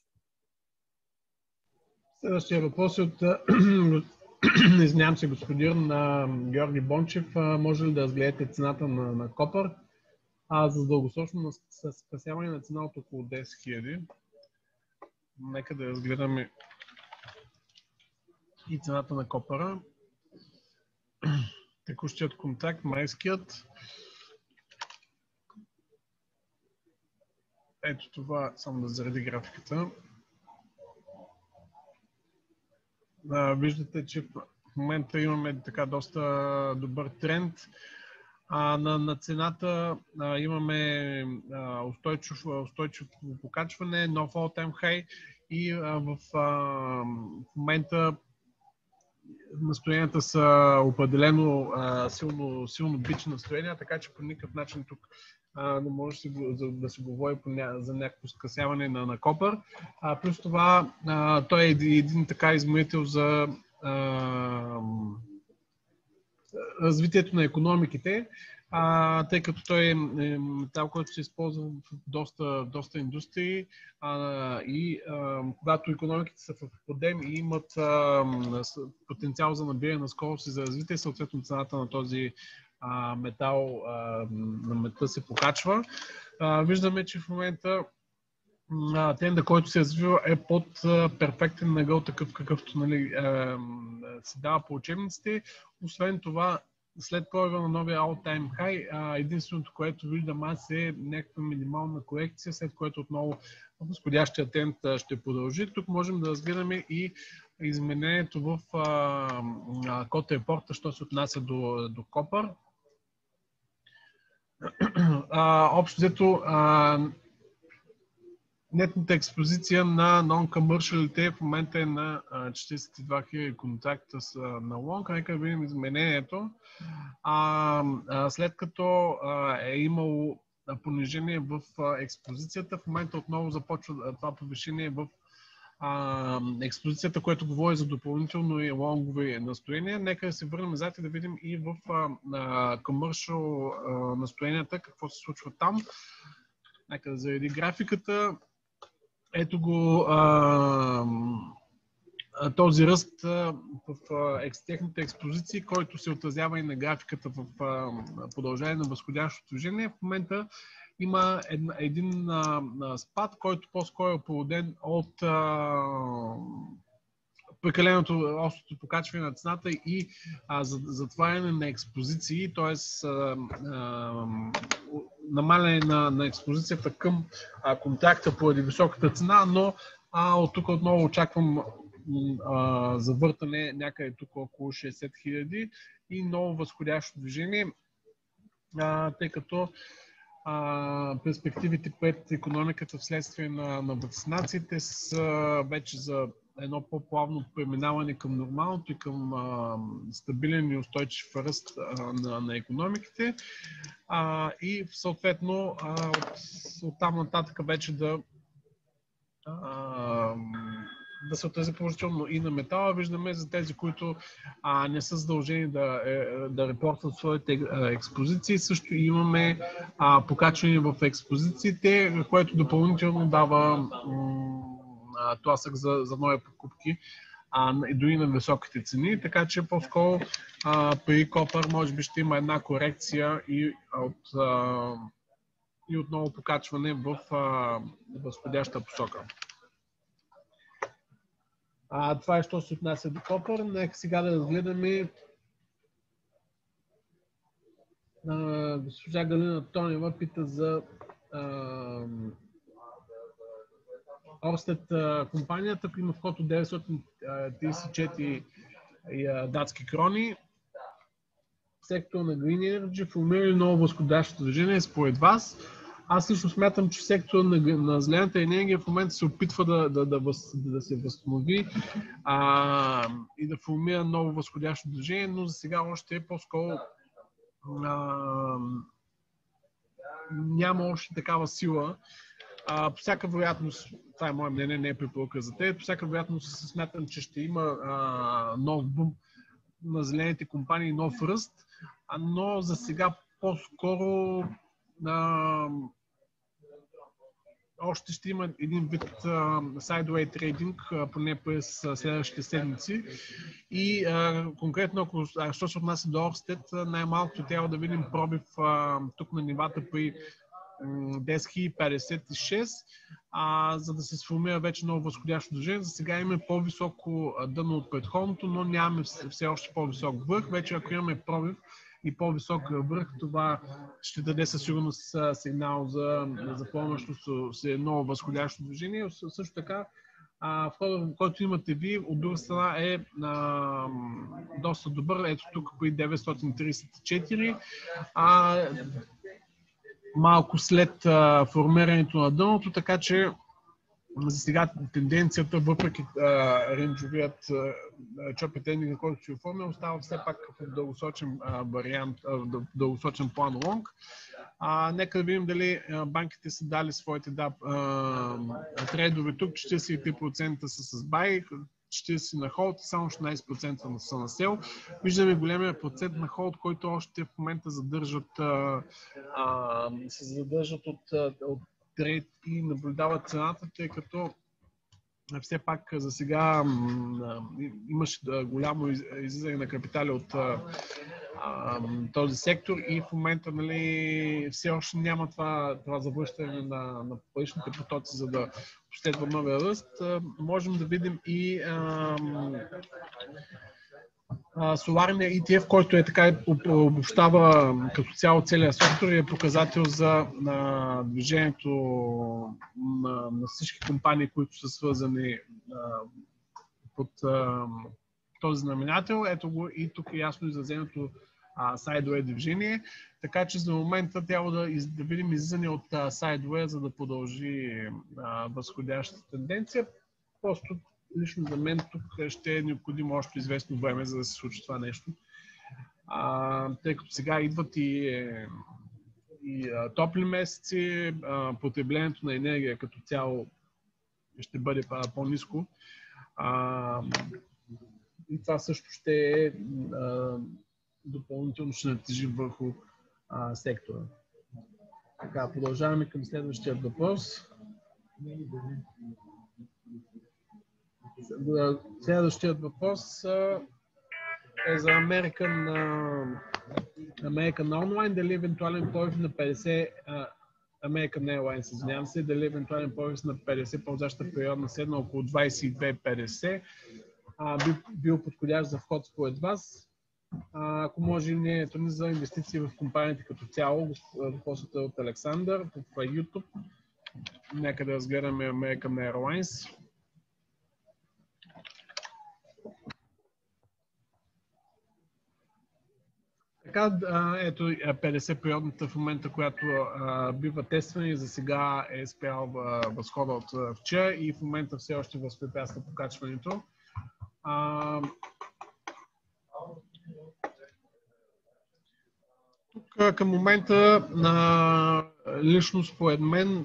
Следващия въпрос е от извинявам се, господин Георги Бончев. Може ли да разгледате цената на, на копър? А за дългосрочно спасяване на цена от около десет хиляди. Нека да разгледаме и цената на копъра. Текущият контакт, майският. Ето това, само да заради графиката. А, виждате, че в момента имаме така доста добър тренд. А, на, на цената а, имаме а, устойчив, устойчиво покачване, нов all-time high и а, в, а, в момента настроенията са определено а, силно, силно бич настроения, така че по никакъв начин тук а, не може да се говори за някакво скъсяване на, на копър. А, плюс това а, той е един, един така измерител за а, развитието на икономиките, а, тъй като той е метал, който се използва в доста, доста индустрии а, и а, когато икономиките са в подем и имат а, потенциал за набиране на скорост и за развитие, съответно цената на този а, метал а, на мета се покачва. А, виждаме, че в момента а, тренда, който се развива, е под а, перфектен нагъл, такъв какъвто нали, а, се дава по учебниците. Освен това, след пробива на новия all-time high, единственото, което виждам аз е някаква минимална корекция, след което отново възходящия тренд ще продължи. Тук можем да разгледаме и изменението в код репорта, що се отнася до, до копър. Общо взето, нетната експозиция на non-commercialите в момента е на четиридесет и два хиляди контакта на лонг. Нека да видим изменението. А, а, след като а, е имало понижение в а, експозицията, в момента отново започва това повишение в а, експозицията, което говори за допълнително и лонгови настроения. Нека да се върнем назад и да видим и в а, а, commercial а, настроенията какво се случва там. Нека да зареди графиката. Ето го а, този ръст а, в а, екс, техните експозиции, който се отразява и на графиката в а, продължение на възходящото движение. В момента има един, един а, спад, който по-скоро е породен от а, прекаленото острото покачване на цената и а, затваряне на експозиции, т.е. намаляне на, на експозицията към а, контракта поради високата цена, но а, от тук отново очаквам а, завъртане някъде тук около шейсет хиляди и ново възходящо движение, а, тъй като а, перспективите пред икономиката вследствие на, на вакцинациите са вече за едно по-плавно преминаване към нормалното и към а, стабилен и устойчив ръст а, на, на икономиките а, и съответно а, от, от там нататък вече да а, да се отрази положително и на метала. Виждаме за тези, които а, не са задължени да, е, да репортват своите експозиции. Също имаме а, покачване в експозициите, което допълнително дава м- тласък за, за нови покупки, а, дори на високите цени. Така че по-скоро а, при копър може би ще има една корекция и от, а, и отново покачване в а, възходяща посока. А, това е, що се отнася до копър. Нека сега да разгледаме а, госпожа Галина Тонева пита за а, Орстед компанията, има вход от деветстотин тридесет и четири датски крони. Сектор на Green Energy формира ли ново възходящо движение според вас? Аз лично смятам, че сектор на, на зелената енергия в момента се опитва да, да, да, въз, да се възстанови а, и да формира ново възходящо движение, но за сега още е по-скоро а, няма още такава сила. А, по всяка вероятност, това е мое мнение, не е препоръка за те, по всяка вероятност смятам, че ще има а, нов бум на зелените компании, нов ръст, а, но за сега по-скоро а, още ще има един вид сайдвей трейдинг, поне през следващите седмици. И а, конкретно, ако а, що се отнася до Орстед, най-малкото трябва да видим пробив а, тук на нивата при десет хиляди петдесет и шест, а, за да се сформира вече ново възходящо движение. За сега имаме по-високо дъно от предходното, но нямаме все още по-висок върх. Вече ако имаме пробив и по-висок върх, това ще даде със сигурност сигнал за, за по-мъщо ново възходящо движение. Също така, входът, който имате ви, от друга страна е а, доста добър. Ето тук при деветстотин тридесет и четири. А, малко след а, формирането на дъното, така че за сега тенденцията, въпреки рейнджовият чопетендинг, който се оформя, остава все пак в дългосрочен а, вариант, а, в дългосрочен план лонг. А, нека да видим дали а, банките са дали своите да, а, трейдове тук. четиридесет и три процента са с бай, четиридесет на холд, само шестнадесет процента са на сел. Виждаме големия процент на холд, който още в момента задържат, а, а, се задържат от, от трейд и наблюдават цената, тъй като все пак за сега имаше голямо излизане на капитали от а, а, този сектор и в момента, нали, все още няма това, това завръщане на, на паричните потоци, за да последва новия ръст. А, можем да видим и а, а, соларния и ти еф, който е така обобщава като цяло целия сектор и е показател за на движението на, на всички компании, които са свързани а, под а, този знаменател. Ето го и тук е ясно изразеното сайдвей движение. Така че за момента трябва да, из, да видим излизане от сайдвей, за да продължи а, възходящата тенденция. Просто лично за мен тук ще е необходимо още известно време, за да се случи това нещо. А, тъй като сега идват и, и а, топли месеци, а, потреблението на енергия като цяло ще бъде по-ниско. А, и това също ще е а, допълнително ще натежи върху а, сектора. Така, продължаваме към следващия въпрос. Следващият въпрос е за American, American Online, дали евентуален порив на петдесет American Airlines, извинявам се, дали евентуален порив на петдесет ползваща периодна седна около двадесет и две петдесет би бил подходящ за вход според вас. А, ако може мнението ни за инвестиции в компанията като цяло, въпросът е от Александър в YouTube. Нека да разгледаме American Airlines. Така, ето петдесет периодната в момента, която а, бива тествана и за сега е спрял възхода от вчера и в момента все още възпрепятства покачването. А, тук към момента на лично според мен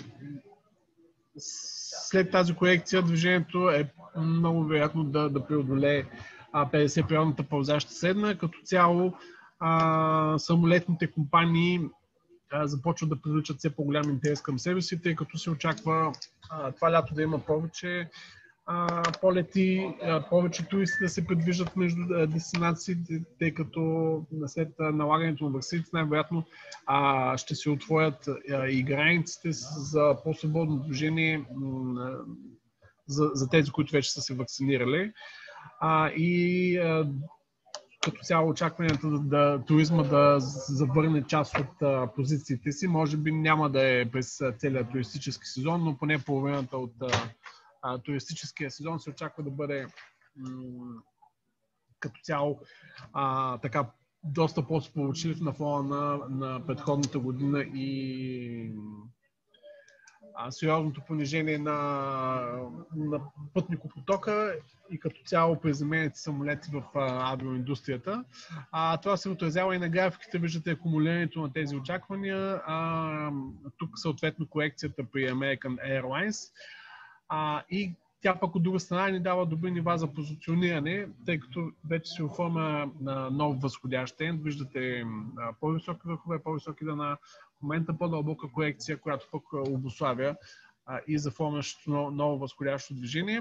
след тази корекция движението е много вероятно да, да преодолее петдесет периодната пълзаща седна. Като цяло а, самолетните компании а, започват да привличат все по-голям интерес към себе си, тъй като се очаква а, това лято да има повече Uh, полети, uh, повече туристи да се придвижат между uh, дестинациите, тъй като след uh, налагането на ваксините най-вероятно uh, ще се отворят uh, и границите за по-свободно движение uh, за, за тези, които вече са се вакцинирали. Uh, и uh, като цяло очакванията да, да туризма да завърне част от uh, позициите си, може би няма да е през целия туристически сезон, но поне половината от uh, А, туристическия сезон се очаква да бъде м- като цяло а, така доста по-сполучлив на фона на, на предходната година и а, сериозното понижение на, на пътникопотока и като цяло приземените самолети в а, авиоиндустрията. А, това се отразява и на графиките, виждате акумулирането на тези очаквания. А, тук съответно корекцията при American Airlines. А, и тя пък от друга страна ни дава добри нива за позициониране, тъй като вече се оформя на нов възходящ тренд. Виждате а, по-високи върхове, по-високи дъна, в момента по-дълбока корекция, която пък обуславя а, и заформящото ново, ново възходящо движение.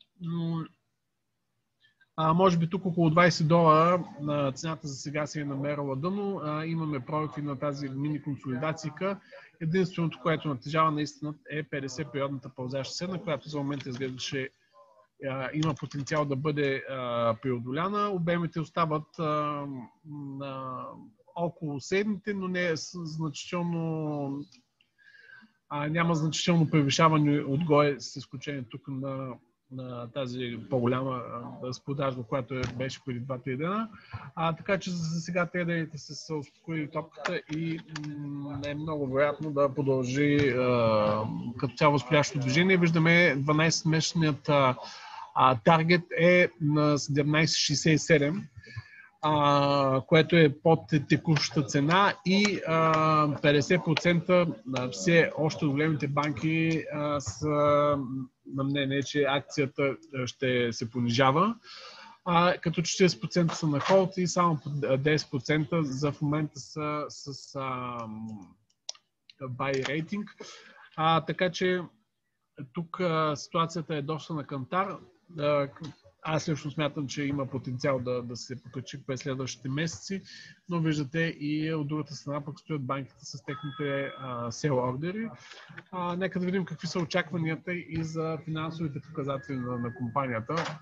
А, може би тук около двадесет долара на цената за сега се е намерила дъно. А, имаме пробив на тази мини консолидацийка. Единственото, което натежава наистина е петдесет периодната пълзаща седна, която за момента изглежда, че а, има потенциал да бъде а, преодоляна. Обемите остават а, на около седмите, но не е значително, а, няма значително превишаване отгоре, с изключение тук на на тази по-голяма разпродажба, която е, беше преди два-три дена. А, така че за сега трейдерите са се успокоили топката и м- е много вероятно да продължи а, като цяло възходящо движение. Виждаме дванадесет-месечният таргет е на седемнадесет шейсет и седем, а, което е под текущата цена и а, петдесет процента все още от големите банки а, са на мнение, че акцията ще се понижава, а, като четиридесет процента са на холд и само десет процента за в момента са с а, buy рейтинг. А, така че тук а, ситуацията е доста на кантар. А, Аз лично смятам, че има потенциал да, да се покачи през следващите месеци, но виждате и от другата страна пък стоят банките с техните сел ордери. А, нека да видим какви са очакванията и за финансовите показатели на, на компанията.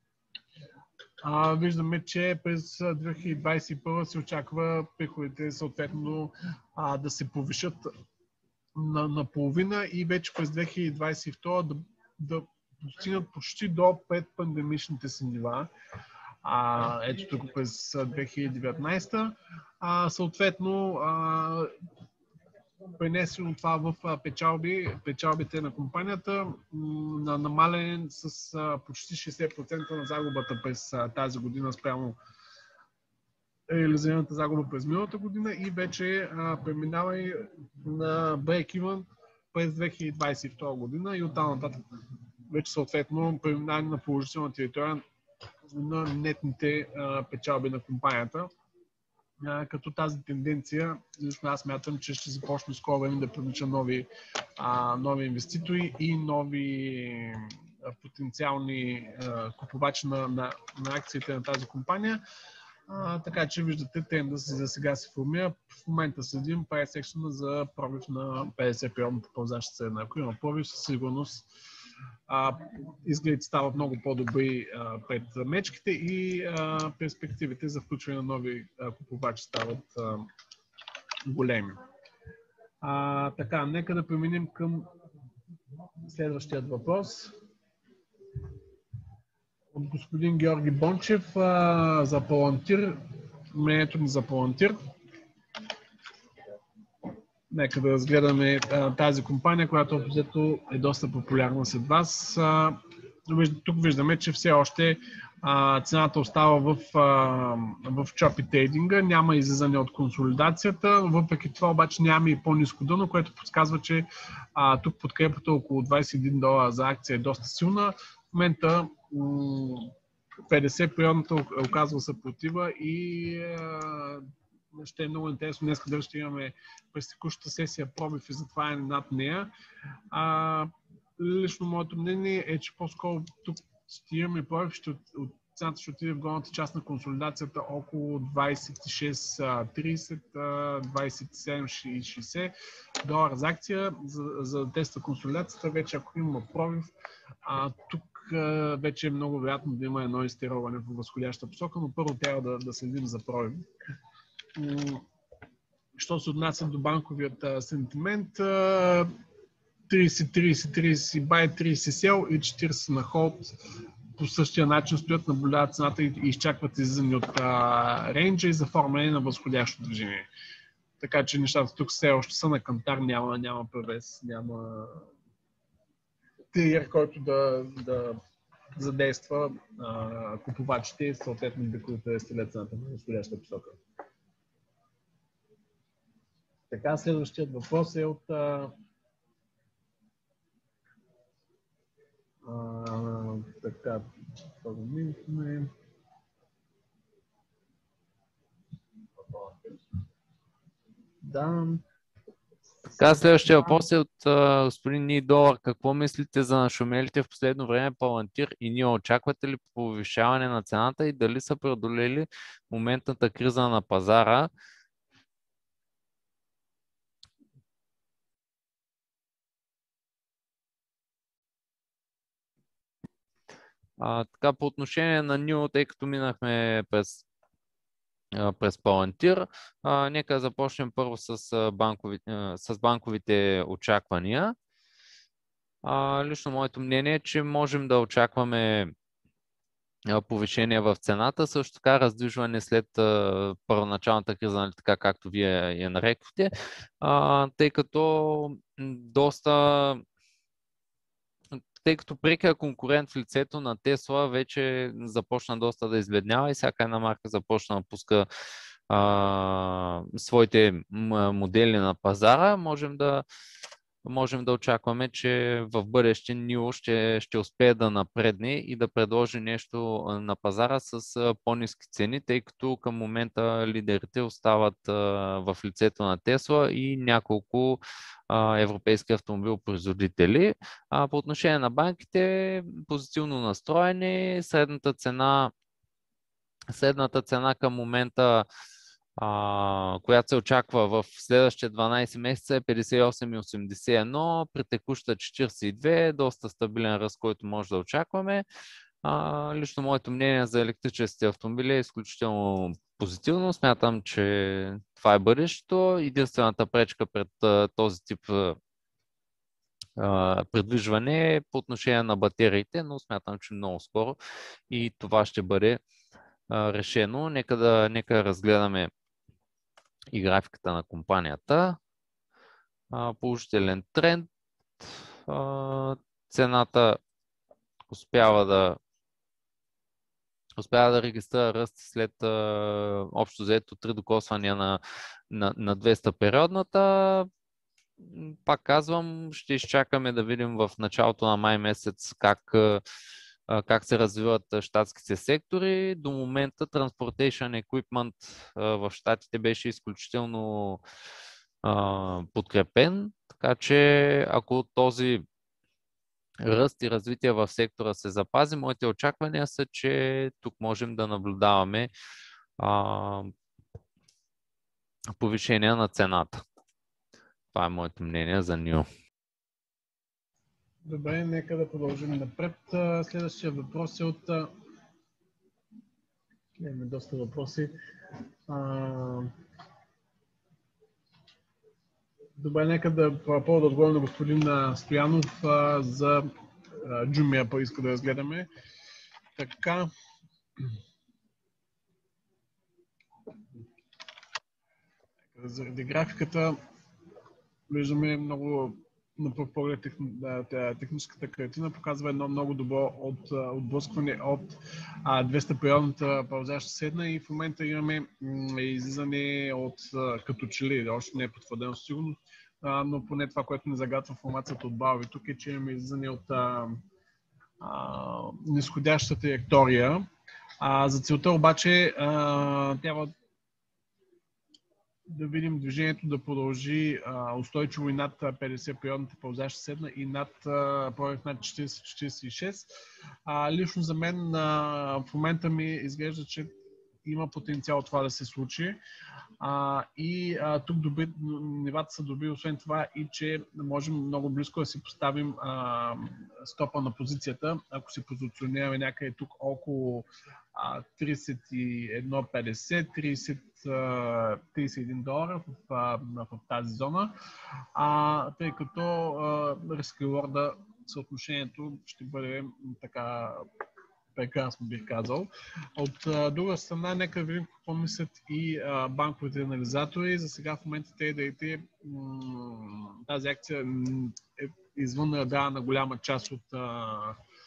А, виждаме, че през две хиляди двадесет и първа се очаква приходите съответно а, да се повишат на, на половина и вече през две хиляди двадесет и втора да, да достигнат почти до предпандемичните си нива. А, ето тук през две хиляди и деветнадесета. А, съответно, а, пренесено това в печалби, печалбите на компанията, на намален с а, почти шейсет процента на загубата през а, тази година спрямо реализираната загуба през миналата година и вече а, преминава и на break-even през две хиляди двадесет и втора година и оттам нататък вече съответно преминаване на положителна територия на нетните а, печалби на компанията. А, като тази тенденция, лично аз смятам, че ще започне скоро време да привлича нови, а, нови инвеститори и нови потенциални а, купувачи на, на, на акциите на тази компания. А, така че виждате, тендънс за сега се формира. В момента следим price action за пробив на петдесет периодната ползваща цена. Ако има пробив, със сигурност а, изгледите стават много по-добри а, пред мечките и а, перспективите за включване на нови а, купувачи стават а, големи. А, така, нека да преминем към следващият въпрос. От господин Георги Бончев а, за Палантир, мнението ни за Палантир. Нека да разгледаме а, тази компания, която обзето е доста популярна сред вас. А, тук виждаме, че все още а, цената остава в, а, в чопи трейдинга, няма излизане от консолидацията, въпреки това обаче няма и по-ниско дъно, което подсказва, че а, тук подкрепата около двадесет и един долара за акция е доста силна. В момента петдесет периодната оказва съпротива и а, ще е много интересно днес дали ще имаме през текущата сесия пробив и затваряне над нея. А, лично моето мнение е, че по-скоро тук ще имаме пробив, ще, от, цената ще отиде в горната част на консолидацията около двадесет и шест тридесет, двадесет и седем шейсет долара за акция. За, за да теста консолидацията, вече ако има пробив, а, тук а, вече е много вероятно да има едно изтироване в възходяща посока, но първо трябва да, да следим за пробив. Що се отнася до банковият а, сентимент, тридесет тридесет тридесет buy, тридесет sell и четиридесет на hold по същия начин стоят, наблюдават цената и изчакват излизане от а, рейнджа и за формане на възходящо движение. Така че нещата тук все още са на кантар, няма, няма превес, няма тригър, който да, да задейства а, купувачите и съответно да които стрелят цената в възходяща посока. Така, следващият въпрос е от а, а, така, да.
Така, следващия въпрос е от uh, господин Ни Долар. Какво мислите за нашумелите в последно време Палантир и ние очаквате ли повишаване на цената и дали са преодолели моментната криза на пазара? А, така, по отношение на Нио, тъй като минахме през, а, през Палантир, а, нека да започнем първо с, а, банкови, а, с банковите очаквания. А, лично моето мнение е, че можем да очакваме а, повишение в цената, също така раздвижване след а, първоначалната криза, нали, така както вие я нарекохте, а, тъй като доста тъй като прекият конкурент в лицето на Тесла вече започна доста да избледнява и всяка една марка започна да пуска а, своите модели на пазара, можем да, можем да очакваме, че в бъдеще Нио ще, ще успее да напредне и да предложи нещо на пазара с по-ниски цени, тъй като към момента лидерите остават а, в лицето на Тесла и няколко а, европейски автомобилопроизводители. А, по отношение на банките, позитивно настроени, средната цена, средната цена към момента, Uh, която се очаква в следващите дванадесет месеца е петдесет и осем и осемдесет и едно, при текуща четиридесет и две, доста стабилен ръст, който може да очакваме. Uh, лично моето мнение за електрическите автомобили е изключително позитивно. Смятам, че това е бъдещето. Единствената пречка пред uh, този тип uh, придвижване е по отношение на батериите, но смятам, че много скоро и това ще бъде uh, решено. Нека да нека разгледаме и графиката на компанията. А, положителен тренд. А, цената успява да успява да регистрира ръст след а, общо взето три докосвания на, на, на двеста периодната. Пак казвам, ще изчакаме да видим в началото на май месец как как се развиват щатските сектори. До момента Transportation Equipment в щатите беше изключително а, подкрепен, така че ако този ръст и развитие в сектора се запази. Моите очаквания са, че тук можем да наблюдаваме а, повишение на цената. Това е моето мнение за Н И О.
Добре, нека да продължим напред. Следващия въпрос е от... Имаме доста въпроси. А... Добре, нека да пробвам да отговорим на господин Стоянов а, за Джумия, па иска да разгледаме. Така. Заради графиката виждаме много на пръв поглед техническата картина показва едно много добро от, отблъскване от а, двеста периодната пълзяща седна и в момента имаме м, излизане от като че ли, още не е потвърдено сигурно, а, но поне това, което не загатва информацията от Балви тук е, че имаме излизане от а, а, нисходяща траектория. А, за целта обаче а, трябва да видим движението да продължи а, устойчиво и над петдесет периодната пълзяща седна и над проект над четирийсет четирийсет и шест. А, лично за мен а, в момента ми изглежда, че има потенциал това да се случи. А, и а, тук доби, нивата са добри, освен това и че можем много близко да си поставим а, стопа на позицията, ако се позиционираме някъде тук около а, трийсет и едно петдесет, трийсет, трийсет и един долара в, в, в тази зона, а, тъй като риск-реворда съотношението ще бъде така прекрасно, бих казал. От а, друга страна, нека видим какво мислят и а, банковите анализатори. За сега в момента трейдерите, м- тази акция е извън радара на голяма част от, а,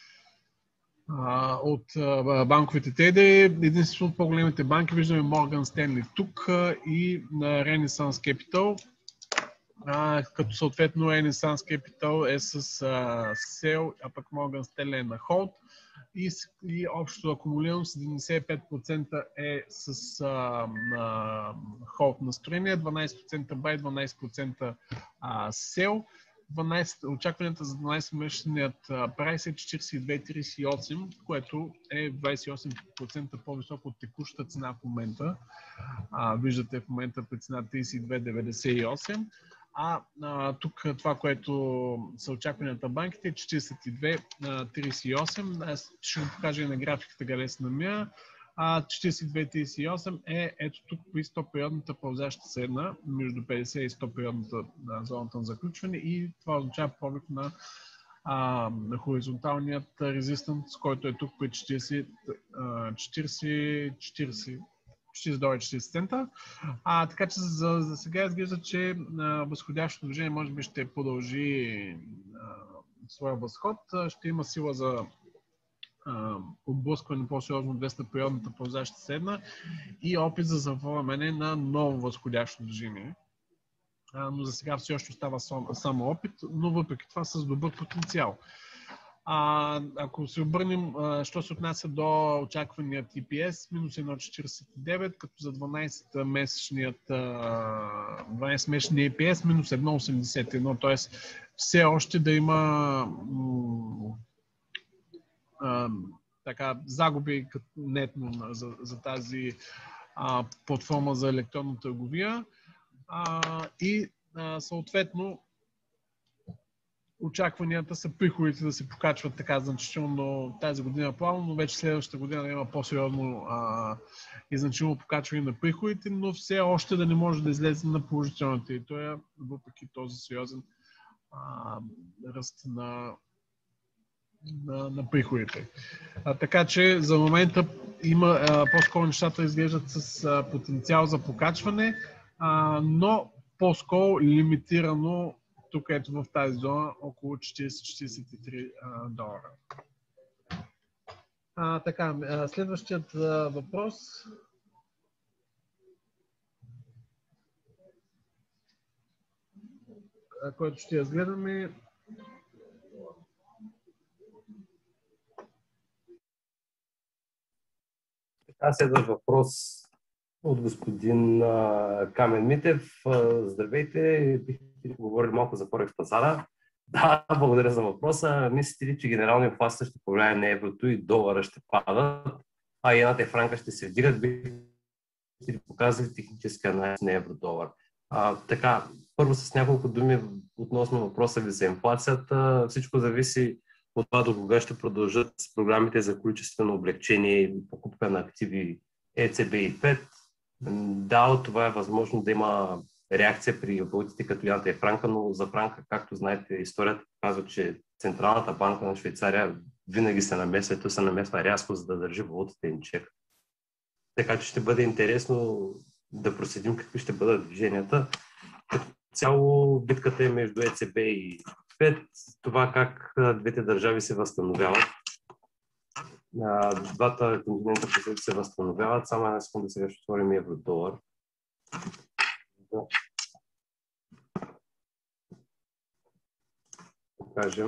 а, от а, банковите трейдери. Единствено от по-големите банки виждаме Morgan Stanley тук а, и на Renaissance Capital. А, като съответно Renaissance Capital е с а, Sell, а пък Morgan Stanley е на Hold. И, и общо акумулирано седемдесет и пет процента е с а, на холд настроение, дванайсет процента buy, дванайсет процента а, sell. дванайсет, очакванията за дванайсет-месечният прайс е четирийсет и две трийсет и осем, което е двайсет и осем процента по-високо от текущата цена в момента. А, виждате в момента при цена трийсет и две деветдесет и осем. А, а тук това, което са очакванията на банките е четирийсет и две трийсет и осем. Аз ще го покажа и на графиката, къде се намира. А четирийсет и две трийсет и осем е ето тук при сто периодната пълзяща седна, между петдесет и сто периодната зоната на заключване и това означава пробив на, а, на хоризонталният резистанс, който е тук при четирийсет четирийсет четирийсет долара четирийсет цента. А, така че за, за сега изглежда, че а, възходящото движение може би ще продължи а, своя възход. Ще има сила за а, отблъскване по-сериозно двеста периодната пълзяща седна и опит за заформяне на ново възходящо движение. А, но за сега все още остава само опит, но въпреки това с добър потенциал. А, ако се обърнем, а, що се отнася до очаквания Т П С, минус едно цяло четирийсет и девет, като за дванайсет-месечният дванайсет-месечния Е П С минус едно цяло осемдесет и едно, т.е. все още да има м- а, така, загуби нетно за, за тази а, платформа за електронна търговия а, и а, съответно очакванията са приходите да се покачват така значително тази година плавно, но вече следващата година да има по-сериозно а, и значително покачване на приходите, но все още да не може да излезе на положителна територия, въпреки този сериозен а, ръст на, на, на приходите. А, така че за момента има а, по-скоро нещата изглеждат с а, потенциал за покачване, а, но по-скоро лимитирано тук ето в тази зона около четирийсет четирийсет и три долара. А, така, следващият а, въпрос. А, който ще разгледаме.
Така, следва въпрос от господин а, Камен Митев. А, здравейте, бихте ли говорили малко за Форекс пазара? Да, благодаря за въпроса. Мислите ли, че генералният инфлация ще повлияе на еврото и долара ще падат, а иената и франка ще се вдигат? Бихте ли показали технически анализ на евро-долар? А, така, първо с няколко думи относно въпроса ви за инфлацията. Всичко зависи от това до кога ще продължат с програмите за количествено облегчение и покупка на активи Е Це Бе и Фед. Да, от това е възможно да има реакция при валутите като иената и франка, но за франка, както знаете, историята показва, че Централната банка на Швейцария винаги се намесва и то се намесва рязко, за да държи валутата им чек. Така че ще бъде интересно да проследим какви ще бъдат движенията. Като цяло битката е между Е Це Бе и Фед, това как двете държави се възстановяват. Двата континента се възстановяват. Само една секунда, сега ще отворим евро-долар. Да покажем.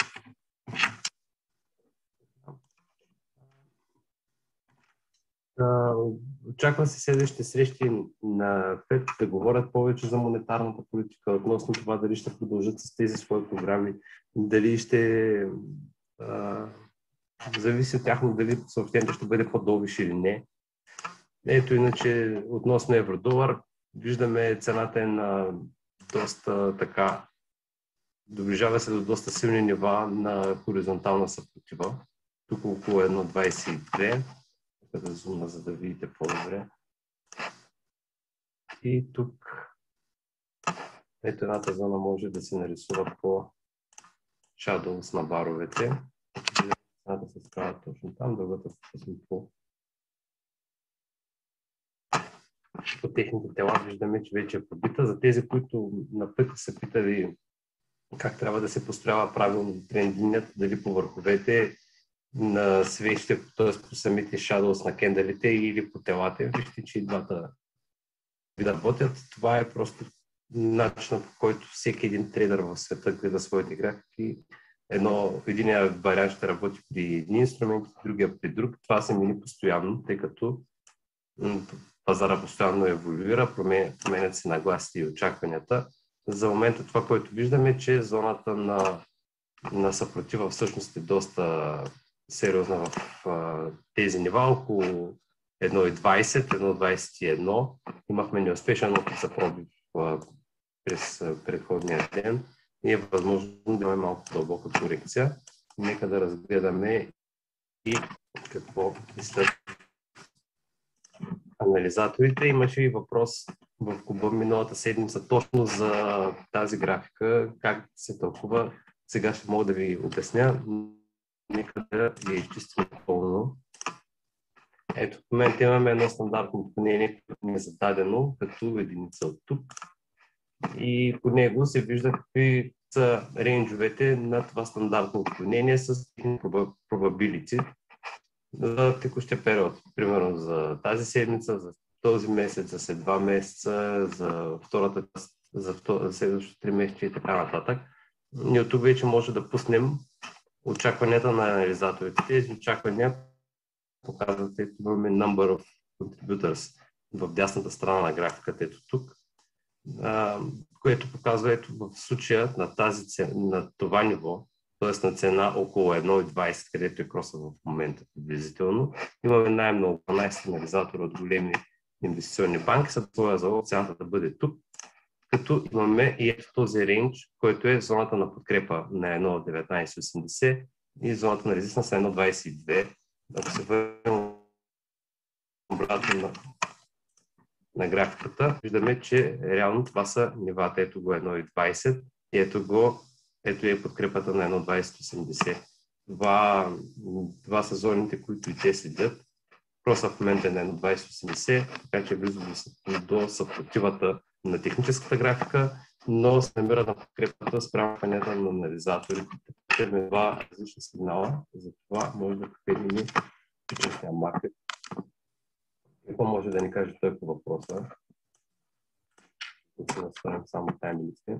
Очаква се следващите срещи на Фед да говорят повече за монетарната политика, относно това дали ще продължат с тези свои програми, дали ще а, зависи от тяхно дали съобщението ще бъде по-дълвиш или не. Ето иначе относно евро-долар, виждаме цената е на доста така, доближава се до доста силни нива на хоризонтална съпротива. Тук около едно двадесет и две. Да зумна, за да видите по-добре. И тук ето едната зона може да се нарисува по shadows на баровете. Едната се справя точно там, другата се по по техните тела виждаме, че вече е пробита. За тези, които на път са питали как трябва да се построява правилно тренд линията, дали по върховете на свещите, т.е. по самите shadows на кендалите или по телата. Вижте, че и двата вида работят. Това е просто начинът, по който всеки един трейдър в света гледа своите графики. Едно, единия вариант ще работи при един инструмент, другия при друг. Това се мини постоянно, тъй като пазара постоянно еволюира, променят се нагласите и очакванията. За момента това, което виждаме, е, че зоната на, на съпротива всъщност е доста сериозна в а, тези нива, около едно двадесет, едно двадесет и едно. Имахме неуспешен опит за пробив а, през а, предходния ден и е възможно да имаме малко дълбока корекция. Нека да разгледаме и какво мислят анализаторите. Имаше и въпрос в клуба миналата седмица точно за тази графика, как се тълкува. Сега ще мога да ви обясня. Нека да я изчистим пълно. Ето, в момента имаме едно стандартно отклонение, което ни е зададено като единица от тук. И по него се вижда какви са рейнджовете на това стандартно отклонение с probability за текущия период. Примерно за тази седмица, за този месец, за след два месеца, за втората част, за, втор... за следващото три месеца и така нататък. И от тук вече може да пуснем очакванията на анализаторите. Тези очаквания показват, ето имаме number of contributors в дясната страна на графиката, ето тук, а, което показва ето в случая на, тази цена, на това ниво, т.е. на цена около едно двадесет, където е кроса в момента приблизително. Имаме най-много дванадесет анализатора от големи инвестиционни банки, са това за цената да бъде тук, като имаме и ето този рейндж, който е зоната на подкрепа на едно деветнадесет осемдесет и зоната на резистанс на едно двадесет и две. Ако се върнем обратно на, на графиката, виждаме, че реално това са нивата. Ето го едно двадесет и ето го, ето е подкрепата на едно двадесет осемдесет. Това, това са зоните, които и те следят. Просто в момента е на едно двадесет осемдесет, така че е близо до, до съпротивата на техническата графика, но се намира на подкрепата спрямо панета на анализаторите. Имаме два различни сигнала, затова може да погледнем фьючерсния маркет. Какво може да ни каже той по въпроса? Тук ще наставим само таймингите.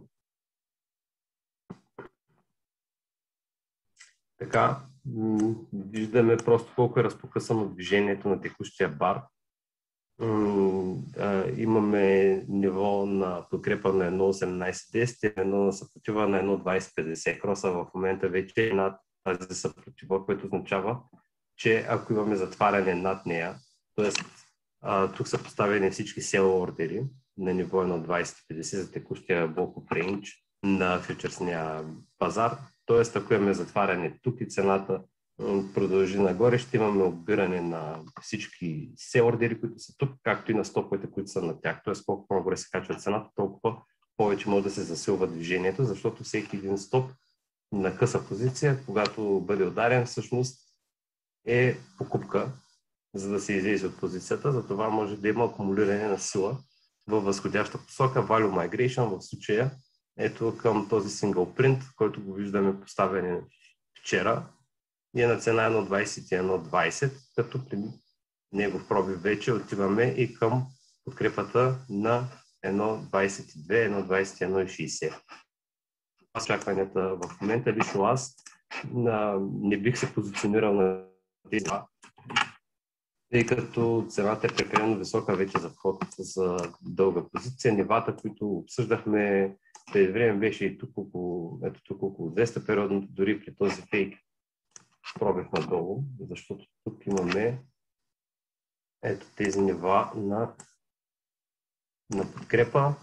Така, виждаме просто колко е разпокъсано движението на текущия бар. имаме ниво на подкрепа на едно осемнайсет десет и едно на съпротива на едно двайсет петдесет. Кроса в момента вече е над тази съпротива, което означава, че ако имаме затваряне над нея, т.е. тук са поставени всички сел ордери на ниво едно двайсет петдесет за текущия блоков рейндж на фьючерсния пазар, т.е. ако имаме затваряне тук и цената продължи нагоре, ще имаме обиране на всички сел ордери, които са тук, както и на стоповете, които са на тях. Т.е. колко по-нагоре се качва цената, толкова повече може да се засилва движението, защото всеки един стоп на къса позиция, когато бъде ударен, всъщност е покупка, за да се излезе от позицията. Затова може да има акумулиране на сила във възходяща посока, value migration в случая. Ето към този сингъл принт, който го виждаме поставен вчера и е на цена едно двайсет и едно двайсет, като при негов пробив вече отиваме и към подкрепата на едно двайсет и две, едно двайсет и едно шейсет. Очакванията в момента, лично аз не бих се позиционирал на тези два, тъй като цената е прекалено висока вече за вход за дълга позиция. Нивата, които обсъждахме преди време, беше и тук около, ето тук около двеста периодното, дори при този фейк пробив надолу, защото тук имаме ето тези нива на, на подкрепа.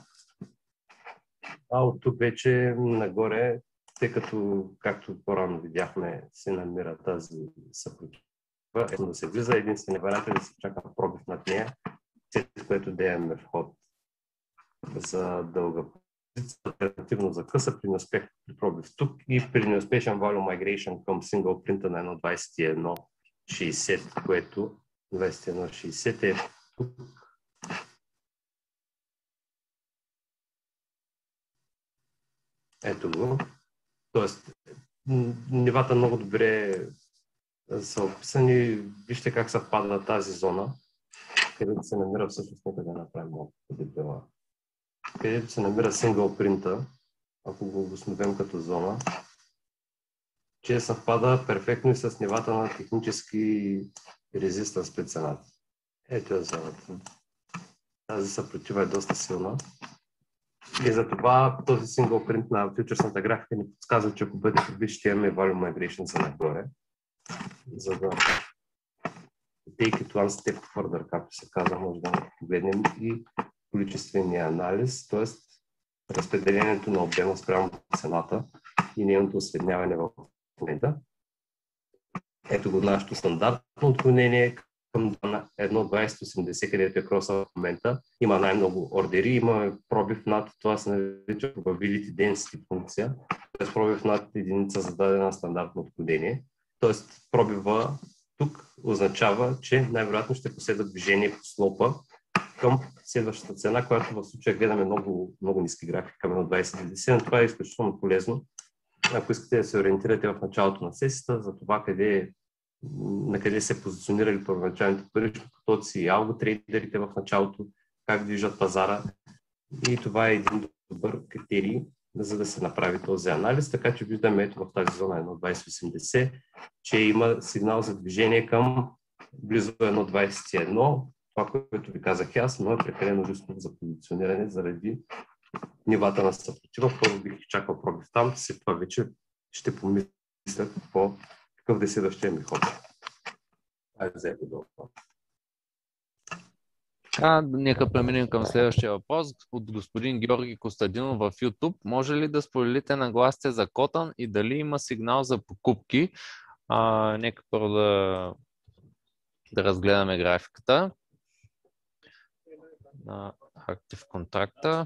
А от тук вече нагоре, тъй като, както по-рано видяхме, се намира тази съпротива, ето да се влиза, единственият вариант е да се чака пробив над нея, след което да имаме вход за дълга позиция, алтернативно за къса при неуспех при пробив тук и при неуспешен value migration към сингъл принта на едно двайсет и едно шейсет, което двайсет и едно шейсет е тук. Ето го. Тоест, нивата много добре са описани. Вижте как съвпада тази зона, където се намира всъщност, нека да направим малко по-дебела. Където се намира сингъл принта, ако го обосновем като зона, че съвпада перфектно и с нивата на технически резистанс при цената. Ето е зоната. Тази съпротива е доста силна. И затова този сингъл принт на фьючерсната графика ни подсказва, че ако бъде пробит, ще имаме value migration за нагоре. За да take it one step further, както се казва, може да погледнем и количествения анализ, т.е. разпределението на обема спрямо цената и нейното осредняване в момента. Ето го нашето стандартно отклонение към едно двайсет осемдесет, където е кроса в момента. Има най-много ордери, имаме пробив над, това се нарича probability density функция, т.е. пробив над единица за дадена стандартно отклонение. Т.е. пробива тук означава, че най-вероятно ще последва движение по слопа към следващата цена, която в случая гледаме много, много ниски графики към едно двайсет деветдесет. Това е изключително полезно, ако искате да се ориентирате в началото на сесията за това къде, на къде се позиционирали първоначалните парични потоци и алготрейдерите в началото, как движат пазара. И това е един добър критерий, за да се направи този анализ. Така че виждаме ето в тази зона едно двайсет осемдесет, че има сигнал за движение към близо едно двайсет и едно. Това, което ви казах аз, но е прекалено рисково за позициониране заради нивата на съпротива. Първо бих чакал пробив там, след това вече ще помисля по какъв да е следващия ми ход. Айде, взете долу.
А, нека преминем към следващия въпрос от господин Георги Костадинов в YouTube. Може ли да споделите нагласите за Котън и дали има сигнал за покупки? А, нека първо да, да разгледаме графиката на актив контракта.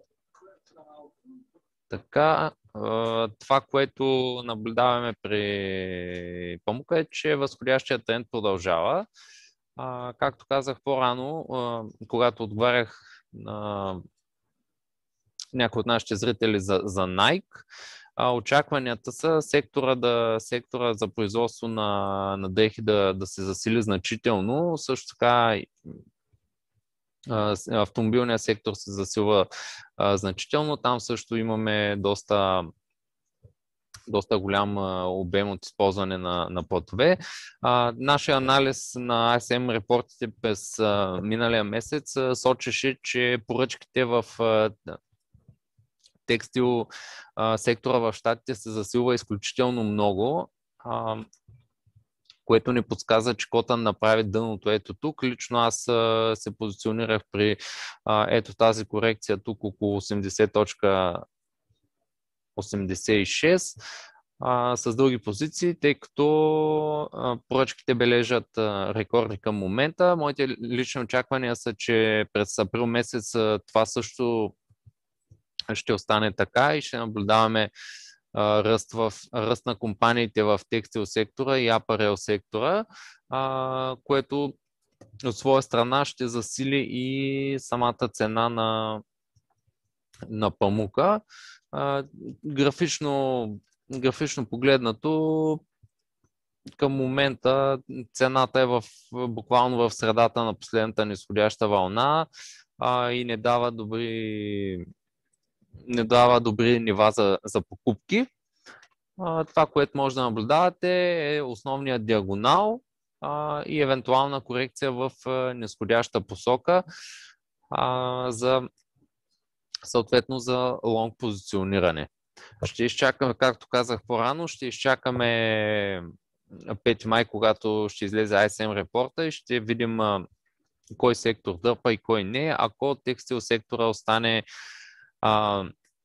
Така, това, което наблюдаваме при Памука е, че възходящия тренд продължава. А, както казах по-рано, а, когато отговарях на някои от нашите зрители за, за Nike, а, очакванията са сектора, да, сектора за производство на, на дрехи да, да се засили значително. Също така автомобилният сектор се засилва а, значително. Там също имаме доста доста голям а, обем от използване на, на платове. А, нашия анализ на ай ес ем репортите през а, миналия месец а, сочеше, че поръчките в а, текстил а, сектора в щатите се засилва изключително много, а, което ни подсказа, че Котън направи дъното ето тук. Лично аз а, се позиционирах при а, ето тази корекция тук около осемдесет осемдесет и шест а, с дълги позиции, тъй като а, поръчките бележат а, рекорди към момента. Моите лични очаквания са, че през април месец а, това също ще остане така и ще наблюдаваме а, ръст, в, ръст на компаниите в текстил сектора и апарел сектора, а, което от своя страна ще засили и самата цена на, на памука. А, графично, графично погледнато, към момента цената е в, буквално в средата на последната нисходяща вълна а, и не дава добри, не дава добри нива за, за покупки. А, това, което може да наблюдавате, е основният диагонал а, и евентуална корекция в а, нисходяща посока а, за съответно за лонг позициониране. Ще изчакаме, както казах по-рано, ще изчакаме пети май, когато ще излезе ай ес ем репорта и ще видим а, кой сектор дърпа и кой не. Ако текстил сектора остане а,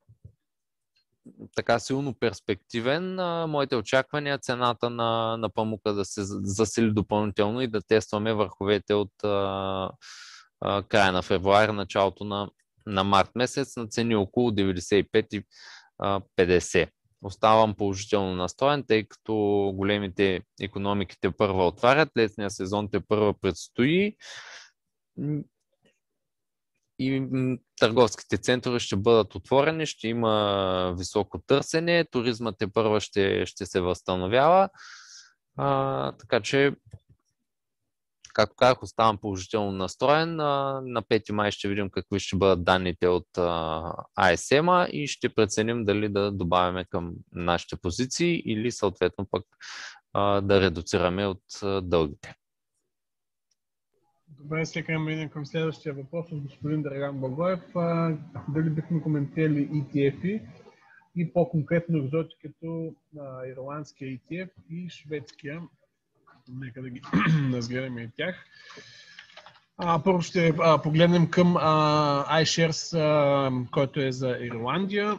така силно перспективен, а, моите очаквания цената на, на памука да се засили допълнително и да тестваме върховете от а, а, края на февруари, началото на на март месец на цени около деветдесет и пет и петдесет. Оставам положително настроен, тъй като големите икономиките първа отварят, летния сезон те първа предстои и търговските центрове ще бъдат отворени, ще има високо търсене, туризмът те първа ще, ще се възстановява, а, така че както казах, оставам положително настроен. На пети май ще видим какви ще бъдат данните от ай ес ем-а и ще преценим дали да добавяме към нашите позиции или съответно пък да редуцираме от дългите.
Добре, сега минем към следващия въпрос от господин Драган Благоев. Дали бихме коментирали и ти еф-и и по-конкретно екзотики като ирландския и ти еф и шведския. Нека да ги разгледаме и тях. А, първо ще а, погледнем към а, iShares, а, който е за Ирландия.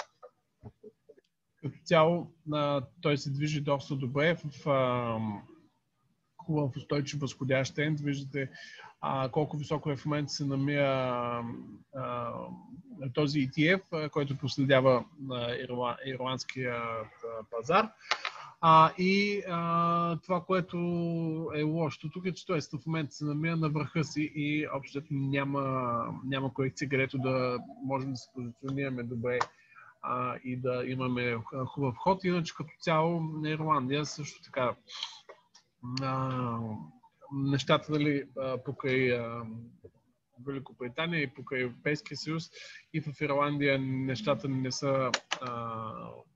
Като цяло а, той се движи доста добре в а, хубав устойчив възходящ тренд. Виждате а, колко високо е в момента се намира а, този и ти еф, а, който проследява а, ирла, ирландския а, пазар. А, и а, това, което е лошото тук е, че той в момента се намира на върха си и общо няма, няма корекция, където да можем да се позиционираме добре а, и да имаме хубав ход. Иначе като цяло на Ирландия също така а, нещата дали, а, покрай а, Великобритания и покрай Европейския съюз и в Ирландия нещата не са а,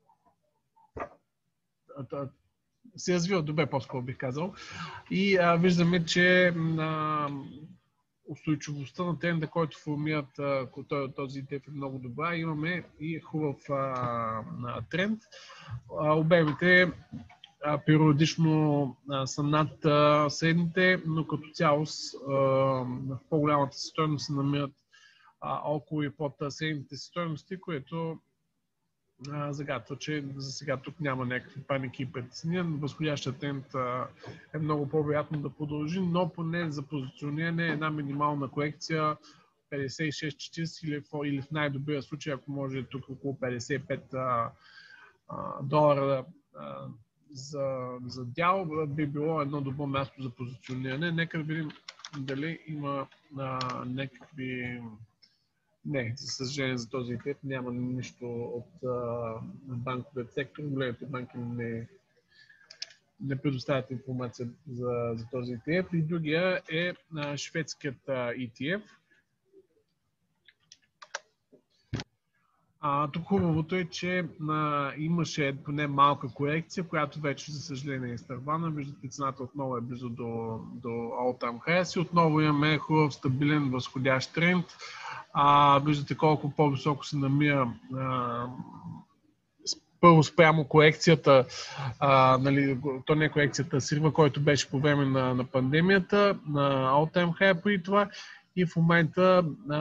се развива добре, по-скоро бих казал. И а, виждаме, че а, устойчивостта на тренда, който формират а, този и ти еф е много добра. Имаме и хубав а, тренд. А, обемите а, периодично а, са над а, средните, но като цяло а, в по-голямата си стойност се намират а, около и под средните си стойности, което загадва, че за сега тук няма някакви паники и притеснения. Възходящия тренд е много по-вероятно да продължи, но поне за позициониране една минимална корекция петдесет и шест четиридесет или, или в най-добрия случай, ако може тук около петдесет и пет а, а, долара а, за, за дял, би било едно добро място за позициониране. Нека да видим дали има а, някакви... Не, за съжаление за този и ти еф няма нищо от а, банковия сектор. Големите банки не, не предоставят информация за, за този и ти еф. И другия е а, шведският а, и ти еф. А, тук хубавото е, че а, имаше поне малка корекция, която вече, за съжаление, е изтървана. Виждате, цената отново е близо до, до all-time highs и отново имаме хубав, стабилен, възходящ тренд. А, виждате колко по-високо се намира а, първо спрямо корекцията, а, нали, то не е корекцията, срива, който беше по време на, на пандемията, на all-time high при това и в момента а,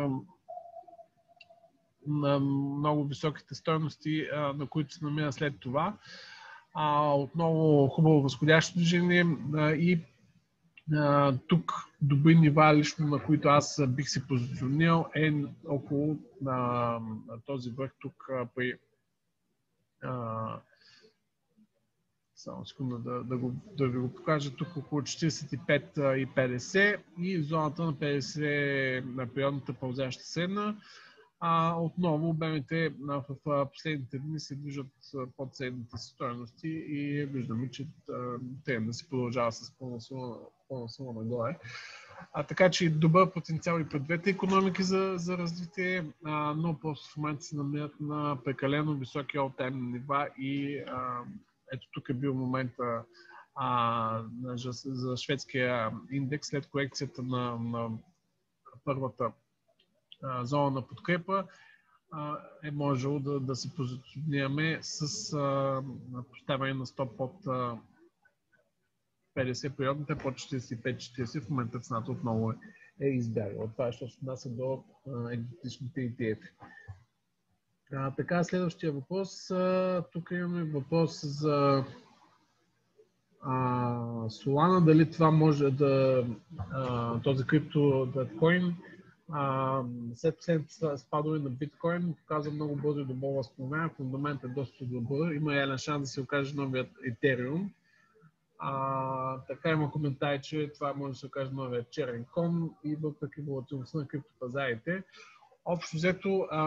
на много високите стойности, а, на които се намира след това. А, отново хубаво възходящо движение а, и а, тук добри нива, лично на които аз бих се позиционирал, е около на, на този върх тук а, при а, само секунда да, да, го, да ви го покажа тук около четиридесет и пет и петдесет и зоната на петдесет на периодната пълзяща седна. А отново обемите в, в последните дни се движат под средните си стойности и виждаме, че трендът се продължава с пълна сила нагоре. А, така че добър потенциал и пред двете икономики за, за развитие, а, но просто в момента се намират на прекалено високи all-time нива и а, ето тук е бил момента а, за, за шведския индекс след корекцията на, на първата а, зона на подкрепа. А, е можело да, да се позиционираме с а, поставяне на стоп под а, петдесет периодните, под четиридесет и пет четиридесет, в момента цената отново е, е избягала. Това е, защото се отнася до а, екзотичните и ти еф. А, така, следващия въпрос. А, тук имаме въпрос за а, Solana. Дали това може да, а, този крипто биткоин, а, след последните спадове на биткоин, показва много бързо и добро възстановяване. Фундаментът е доста добър. Има реален шанс да се окаже новият Ethereum. А, така има коментари, че това може да се окаже новия черен кон и въпреки волатилността на криптопазарите. Общо взето, а,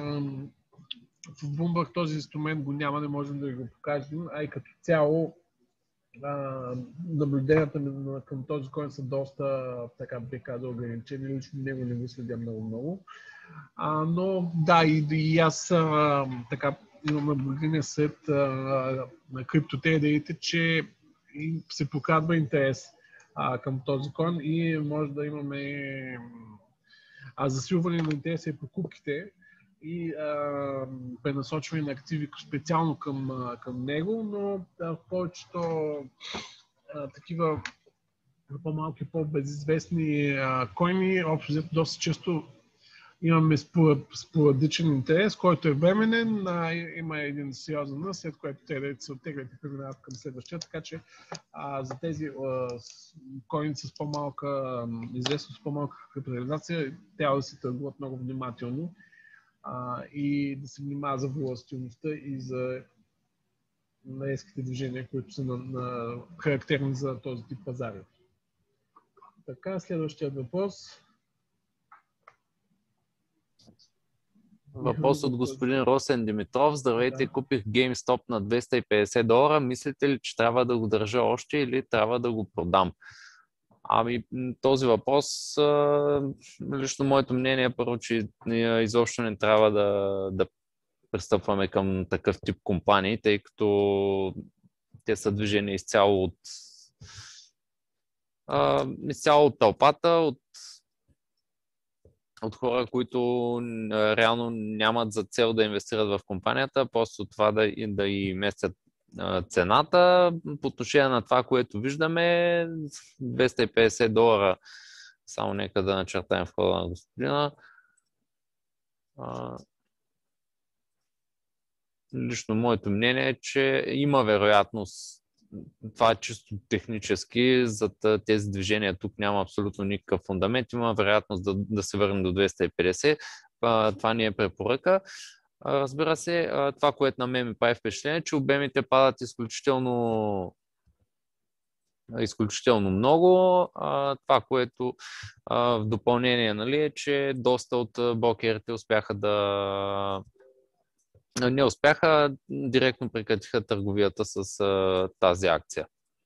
в Bloomberg този инструмент го няма, не можем да го покажем, а и като цяло а, наблюденията към този коин са доста, така бих казал, ограничени. Лично него не го следя много-много. А, но да, и, и аз а, така имам наблюдение след а, на криптотрейдерите, че се прокрадва интерес а, към този коин и може да имаме а, засилване на интереса и покупките и а, пренасочване на активи специално към, а, към него, но а, в повечето а, такива по-малки, по-безизвестни а, койни, общо взето доста често имаме спорадичен интерес, който е временен, а, има един сериозен ръст, след което те се оттеглят и преминават към следващия, така че а, за тези коини с по-малка известност, с по-малка капитализация, трябва да се търгуват много внимателно а, и да се внимава за волатилността и за резките движения, които са на, на, характерни за този тип пазари. Така, следващия въпрос.
Въпрос от господин Росен Димитров. Здравейте, да. Купих GameStop на двеста и петдесет долара. Мислите ли, че трябва да го държа още или трябва да го продам? Ами този въпрос, лично моето мнение е първо, че изобщо не трябва да, да пристъпваме към такъв тип компании, тъй като те са движени изцяло от, изцяло от тълпата, от от хора, които реално нямат за цел да инвестират в компанията, просто това да, да и местят цената. По отношение на това, което виждаме, двеста и петдесет долара, само нека да начертаем в хода на господина. Лично моето мнение е, че има вероятност, това е чисто технически, за тези движения тук няма абсолютно никакъв фундамент, има вероятност да, да се върне до двеста и петдесет, това ни е препоръка. Разбира се, това, което на мен ми прави впечатление, е, че обемите падат изключително изключително много. Това, което в допълнение, нали, е, че доста от брокерите успяха да не успяха, директно прекратиха търговията с а, тази акция.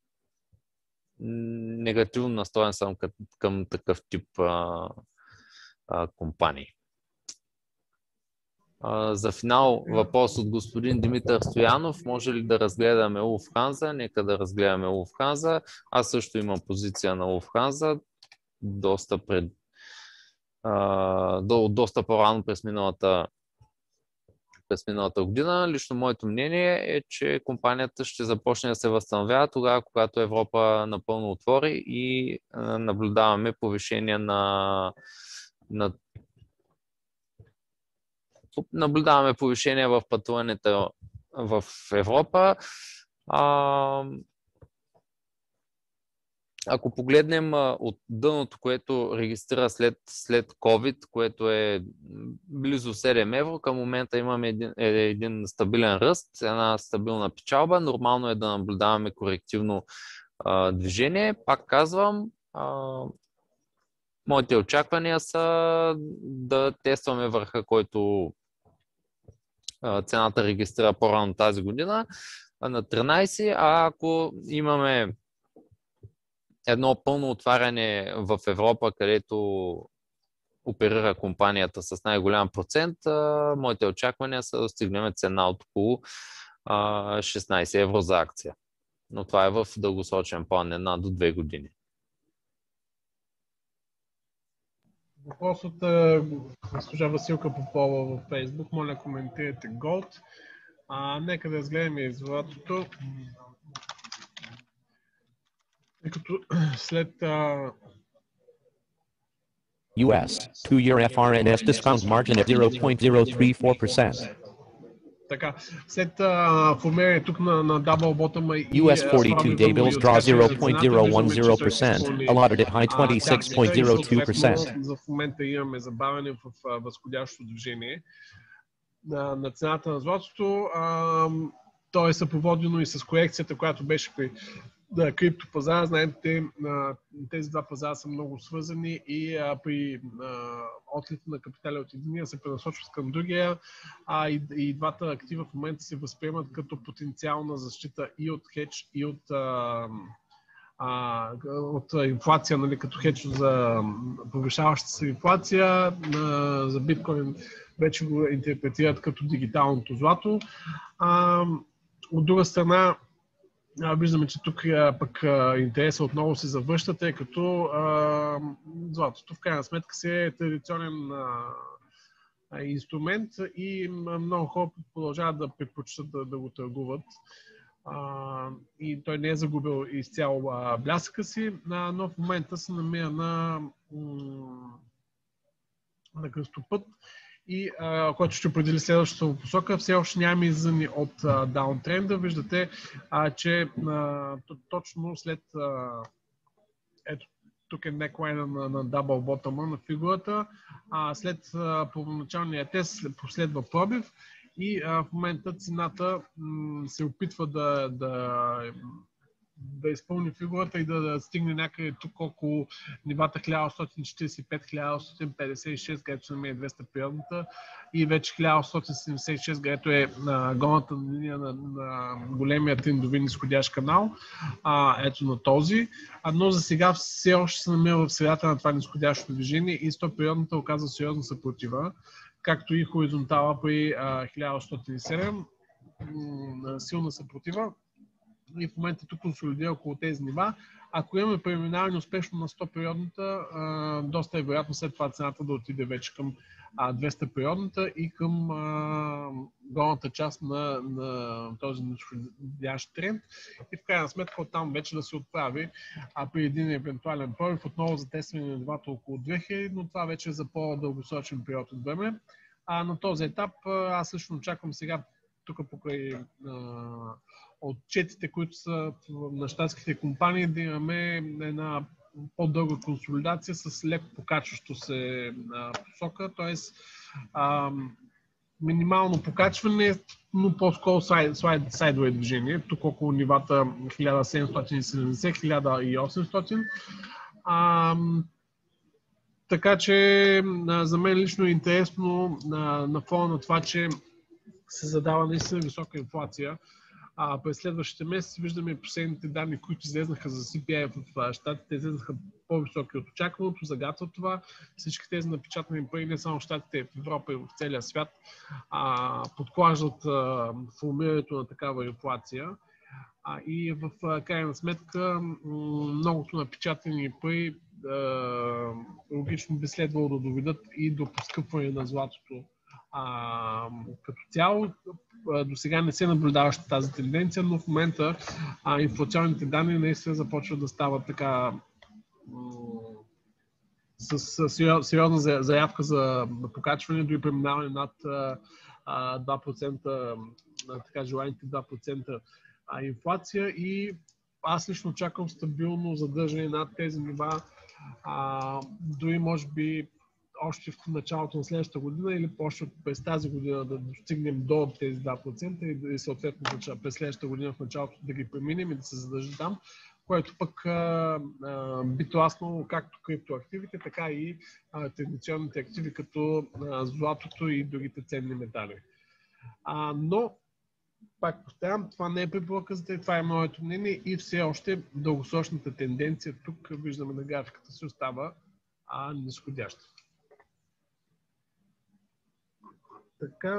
Негативно настроен съм към, към такъв тип а, а, компании. А, за финал въпрос от господин Димитър Стоянов. Може ли да разгледаме Lufthansa? Нека да разгледаме Lufthansa. Аз също имам позиция на Lufthansa. Доста пред а, до, доста по-рано през миналата през миналата година. Лично моето мнение е, че компанията ще започне да се възстановява тогава, когато Европа напълно отвори и а, наблюдаваме повишение на, на наблюдаваме повишение в пътуването в Европа. А, ако погледнем а, от дъното, което регистрира след, след COVID, което е близо седем евро, към момента имаме един, е, един стабилен ръст, една стабилна печалба. Нормално е да наблюдаваме корективно а, движение. Пак казвам, а, моите очаквания са да тестваме върха, който а, цената регистрира по-рано тази година на тринайсет, а ако имаме едно пълно отваряне в Европа, където оперира компанията с най-голям процент, моите очаквания са да стигнем цена от около шестнайсет евро за акция. Но това е в дългосрочен план, една до две години.
Въпрос от госпожа Василка Попова във Facebook. Моля, коментирайте Gold. А, нека да разгледаме и златото. Като след а...
ю ес two-year F R N S discount margin at zero point zero three four percent.
Така, след а, формиране тук на, на Double Bottom и
ю ес forty-two day bills draw zero point zero one zero percent, allotted at high twenty-six point zero two percent.
За в момента имаме забавяне в, в възходящото движение на, на цената на златото. А, то е съпроводено и с корекцията, която беше при да, криптопазара. Знаете, тези два пазара са много свързани и а, при отлета на капитали от единия се пренасочват към другия, а и, и двата актива в момента се възприемат като потенциална защита и от хедж, и от, а, а, от инфлация, нали, като хедж за повишаваща се инфлация. А, за биткоин вече го интерпретират като дигиталното злато. А, от друга страна, виждаме, че тук пък интереса отново се завръща, тъй като а, златото в крайна сметка се е традиционен а, инструмент и много хора продължават да предпочитат да, да го търгуват. А, и той не е загубил изцяло а, блясъка си, а, но в момента се намира на, на кръстопът. И а, който ще определи следващата посока, все още нямаме излизане от а, даунтренда. Виждате, а, че а, точно след а, ето тук е неклайна на, на double bottom на фигурата, а след а, първоначалния тест последва пробив и а, в момента цената м, се опитва да, да да изпълни фигурата и да, да стигне някъде тук около нивата хиляда осемстотин четирийсет и пет - хиляда осемстотин петдесет и шест, където се намери двеста периодната, и вече хиляда осемстотин седемдесет и шест, където е на горната линия на, на големия трендови нисходящ канал. А, ето на този. А, но за сега все още се намира в средата на това нисходящо движение и сто периодната оказва сериозна съпротива, както и хоризонтала при а, хиляда осемстотин и седем, м- силна съпротива. И в момента тук консолидира около тези нива. Ако имаме преминаване успешно на сто периодната, доста е вероятно след това цената да отиде вече към двеста периодната и към а, горната част на, на този нисходящ тренд. И в крайна сметка оттам вече да се отправи а при един евентуален пробив отново за тестване на нивата около две хиляди, но това вече е за по-дългосрочен период от време. А на този етап аз също очаквам сега тук покрай а, отчетите, които са на щатските компании, да имаме една по-дълга консолидация с леко покачващо се а, посока, т.е. минимално покачване, но по-скоро сайдвей движение, тук около нивата хиляда седемстотин и седемдесет - хиляда и осемстотин. А, така че а, за мен лично е интересно на, на фона на това, че се задава наистина висока инфлация А, през следващите месеци виждаме последните данни, които излезнаха за Си Пи Ай в щатите, излезнаха по-високи от очакваното, загатват това. Всички тези напечатани пари, не само в щатите, в Европа и в целия свят, а, подклаждат а, формирането на такава инфлация. А, и в а, крайна сметка многото напечатани пари а, логично би следвало да доведат и до поскъпване на златото. А, като цяло, до сега не се наблюдаваше тази тенденция, но в момента а, инфлационните данни наистина започват да стават така с, с сериозна заявка за покачване, дори преминаване над а, два процента, така желаните два процента а, инфлация, и аз лично очаквам стабилно задържане над тези нива, а, дори може би още в началото на следващата година или още през тази година да достигнем до тези два процента и съответно през следващата година в началото да ги преминем и да се задържи там, което пък а, а, би тласнало както криптоактивите, така и а, традиционните активи като а, златото и другите ценни метали. А, но, пак повтарям, това не е препоръка за те, това е моето мнение и все още дългосрочната тенденция тук, виждаме на графиката, се остава а, нисходяща. Така.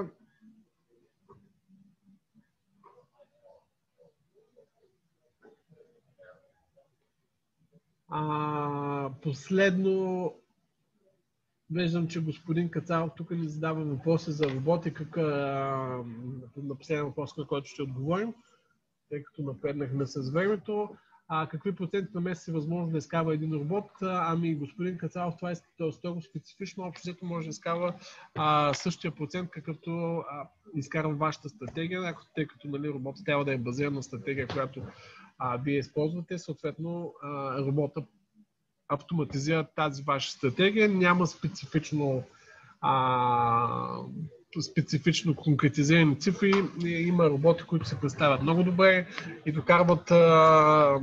А, последно, виждам, че господин Кацаров тук ни задава въпроси за роботика, на последния въпрос, на който ще отговорим, тъй като напреднахме с времето. А, какви проценти на месец е възможно да изкава един робот? Ами, господин Кацаров, това е строго специфично. Общо взето може да изкава а, същия процент, какъвто а, изкарва вашата стратегия, тъй като нали, робот трябва да е базиран на стратегия, която а, вие използвате. Съответно, а, робота автоматизира тази ваша стратегия. Няма специфично а, специфично конкретизирани цифри. Има роботи, които се представят много добре и докарват а,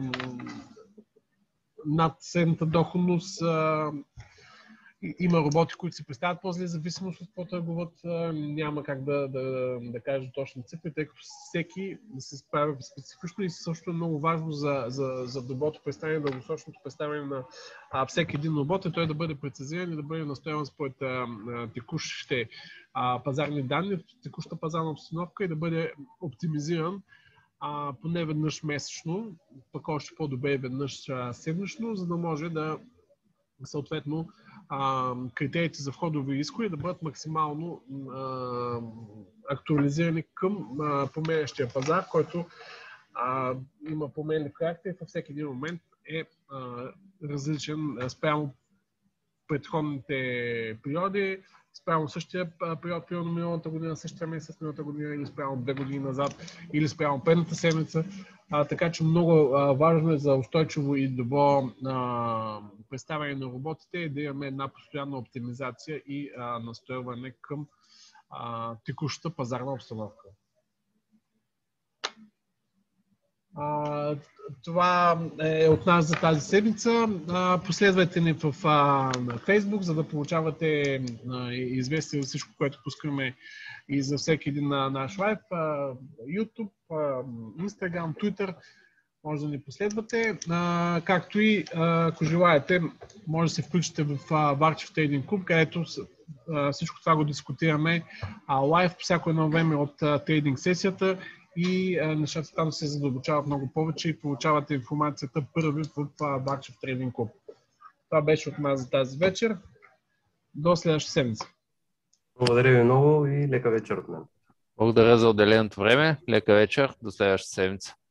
над средната доходност. А, има роботи, които се представят по-зле, зависимост от какво търгуват. Няма как да, да, да кажа точни цифри, тъй като всеки се справя специфично и също е много важно за, за, за доброто представяне, дългосрочното представяне на а, всеки един робот, е той да бъде прецизиран и да бъде настояван според а, текущите а, пазарни данни, текущата пазарна обстановка и да бъде оптимизиран а, поне веднъж месечно, пък още по-добре веднъж а, седмично, за да може да съответно а, критериите за входови рискове да бъдат максимално а, актуализирани към а, променящия пазар, който а, има променлив характер и във всеки един момент е а, различен спрямо предходните периоди, спрямо същия период, примерно миналата година, същия месец миналата година или спрямо две години назад, или спрямо предната седмица. А, така че много а, важно е за устойчиво и добро а, представяне на роботите и да имаме една постоянна оптимизация и а, настрояване към а, текущата пазарна обстановка. А, това е от нас за тази седмица. А, последвайте ни в а, Facebook, за да получавате а, известие за всичко, което пускаме и за всеки един на наш лайв. А, YouTube, а, Instagram, Twitter. Може да ни последвате. А, както и, а, ако желаете, може да се включите в а, Варчев Trading Club, където а, всичко това го дискутираме а, лайв по всяко едно време от а, трейдинг сесията. И а, нещата там се задълбочават много повече и получавате информацията първи в Варчев Trading Club. Това беше от нас за тази вечер. До следващата седмица.
Благодаря ви много и лека вечер от мен.
Благодаря за отделеното време. Лека вечер. До следващата седмица.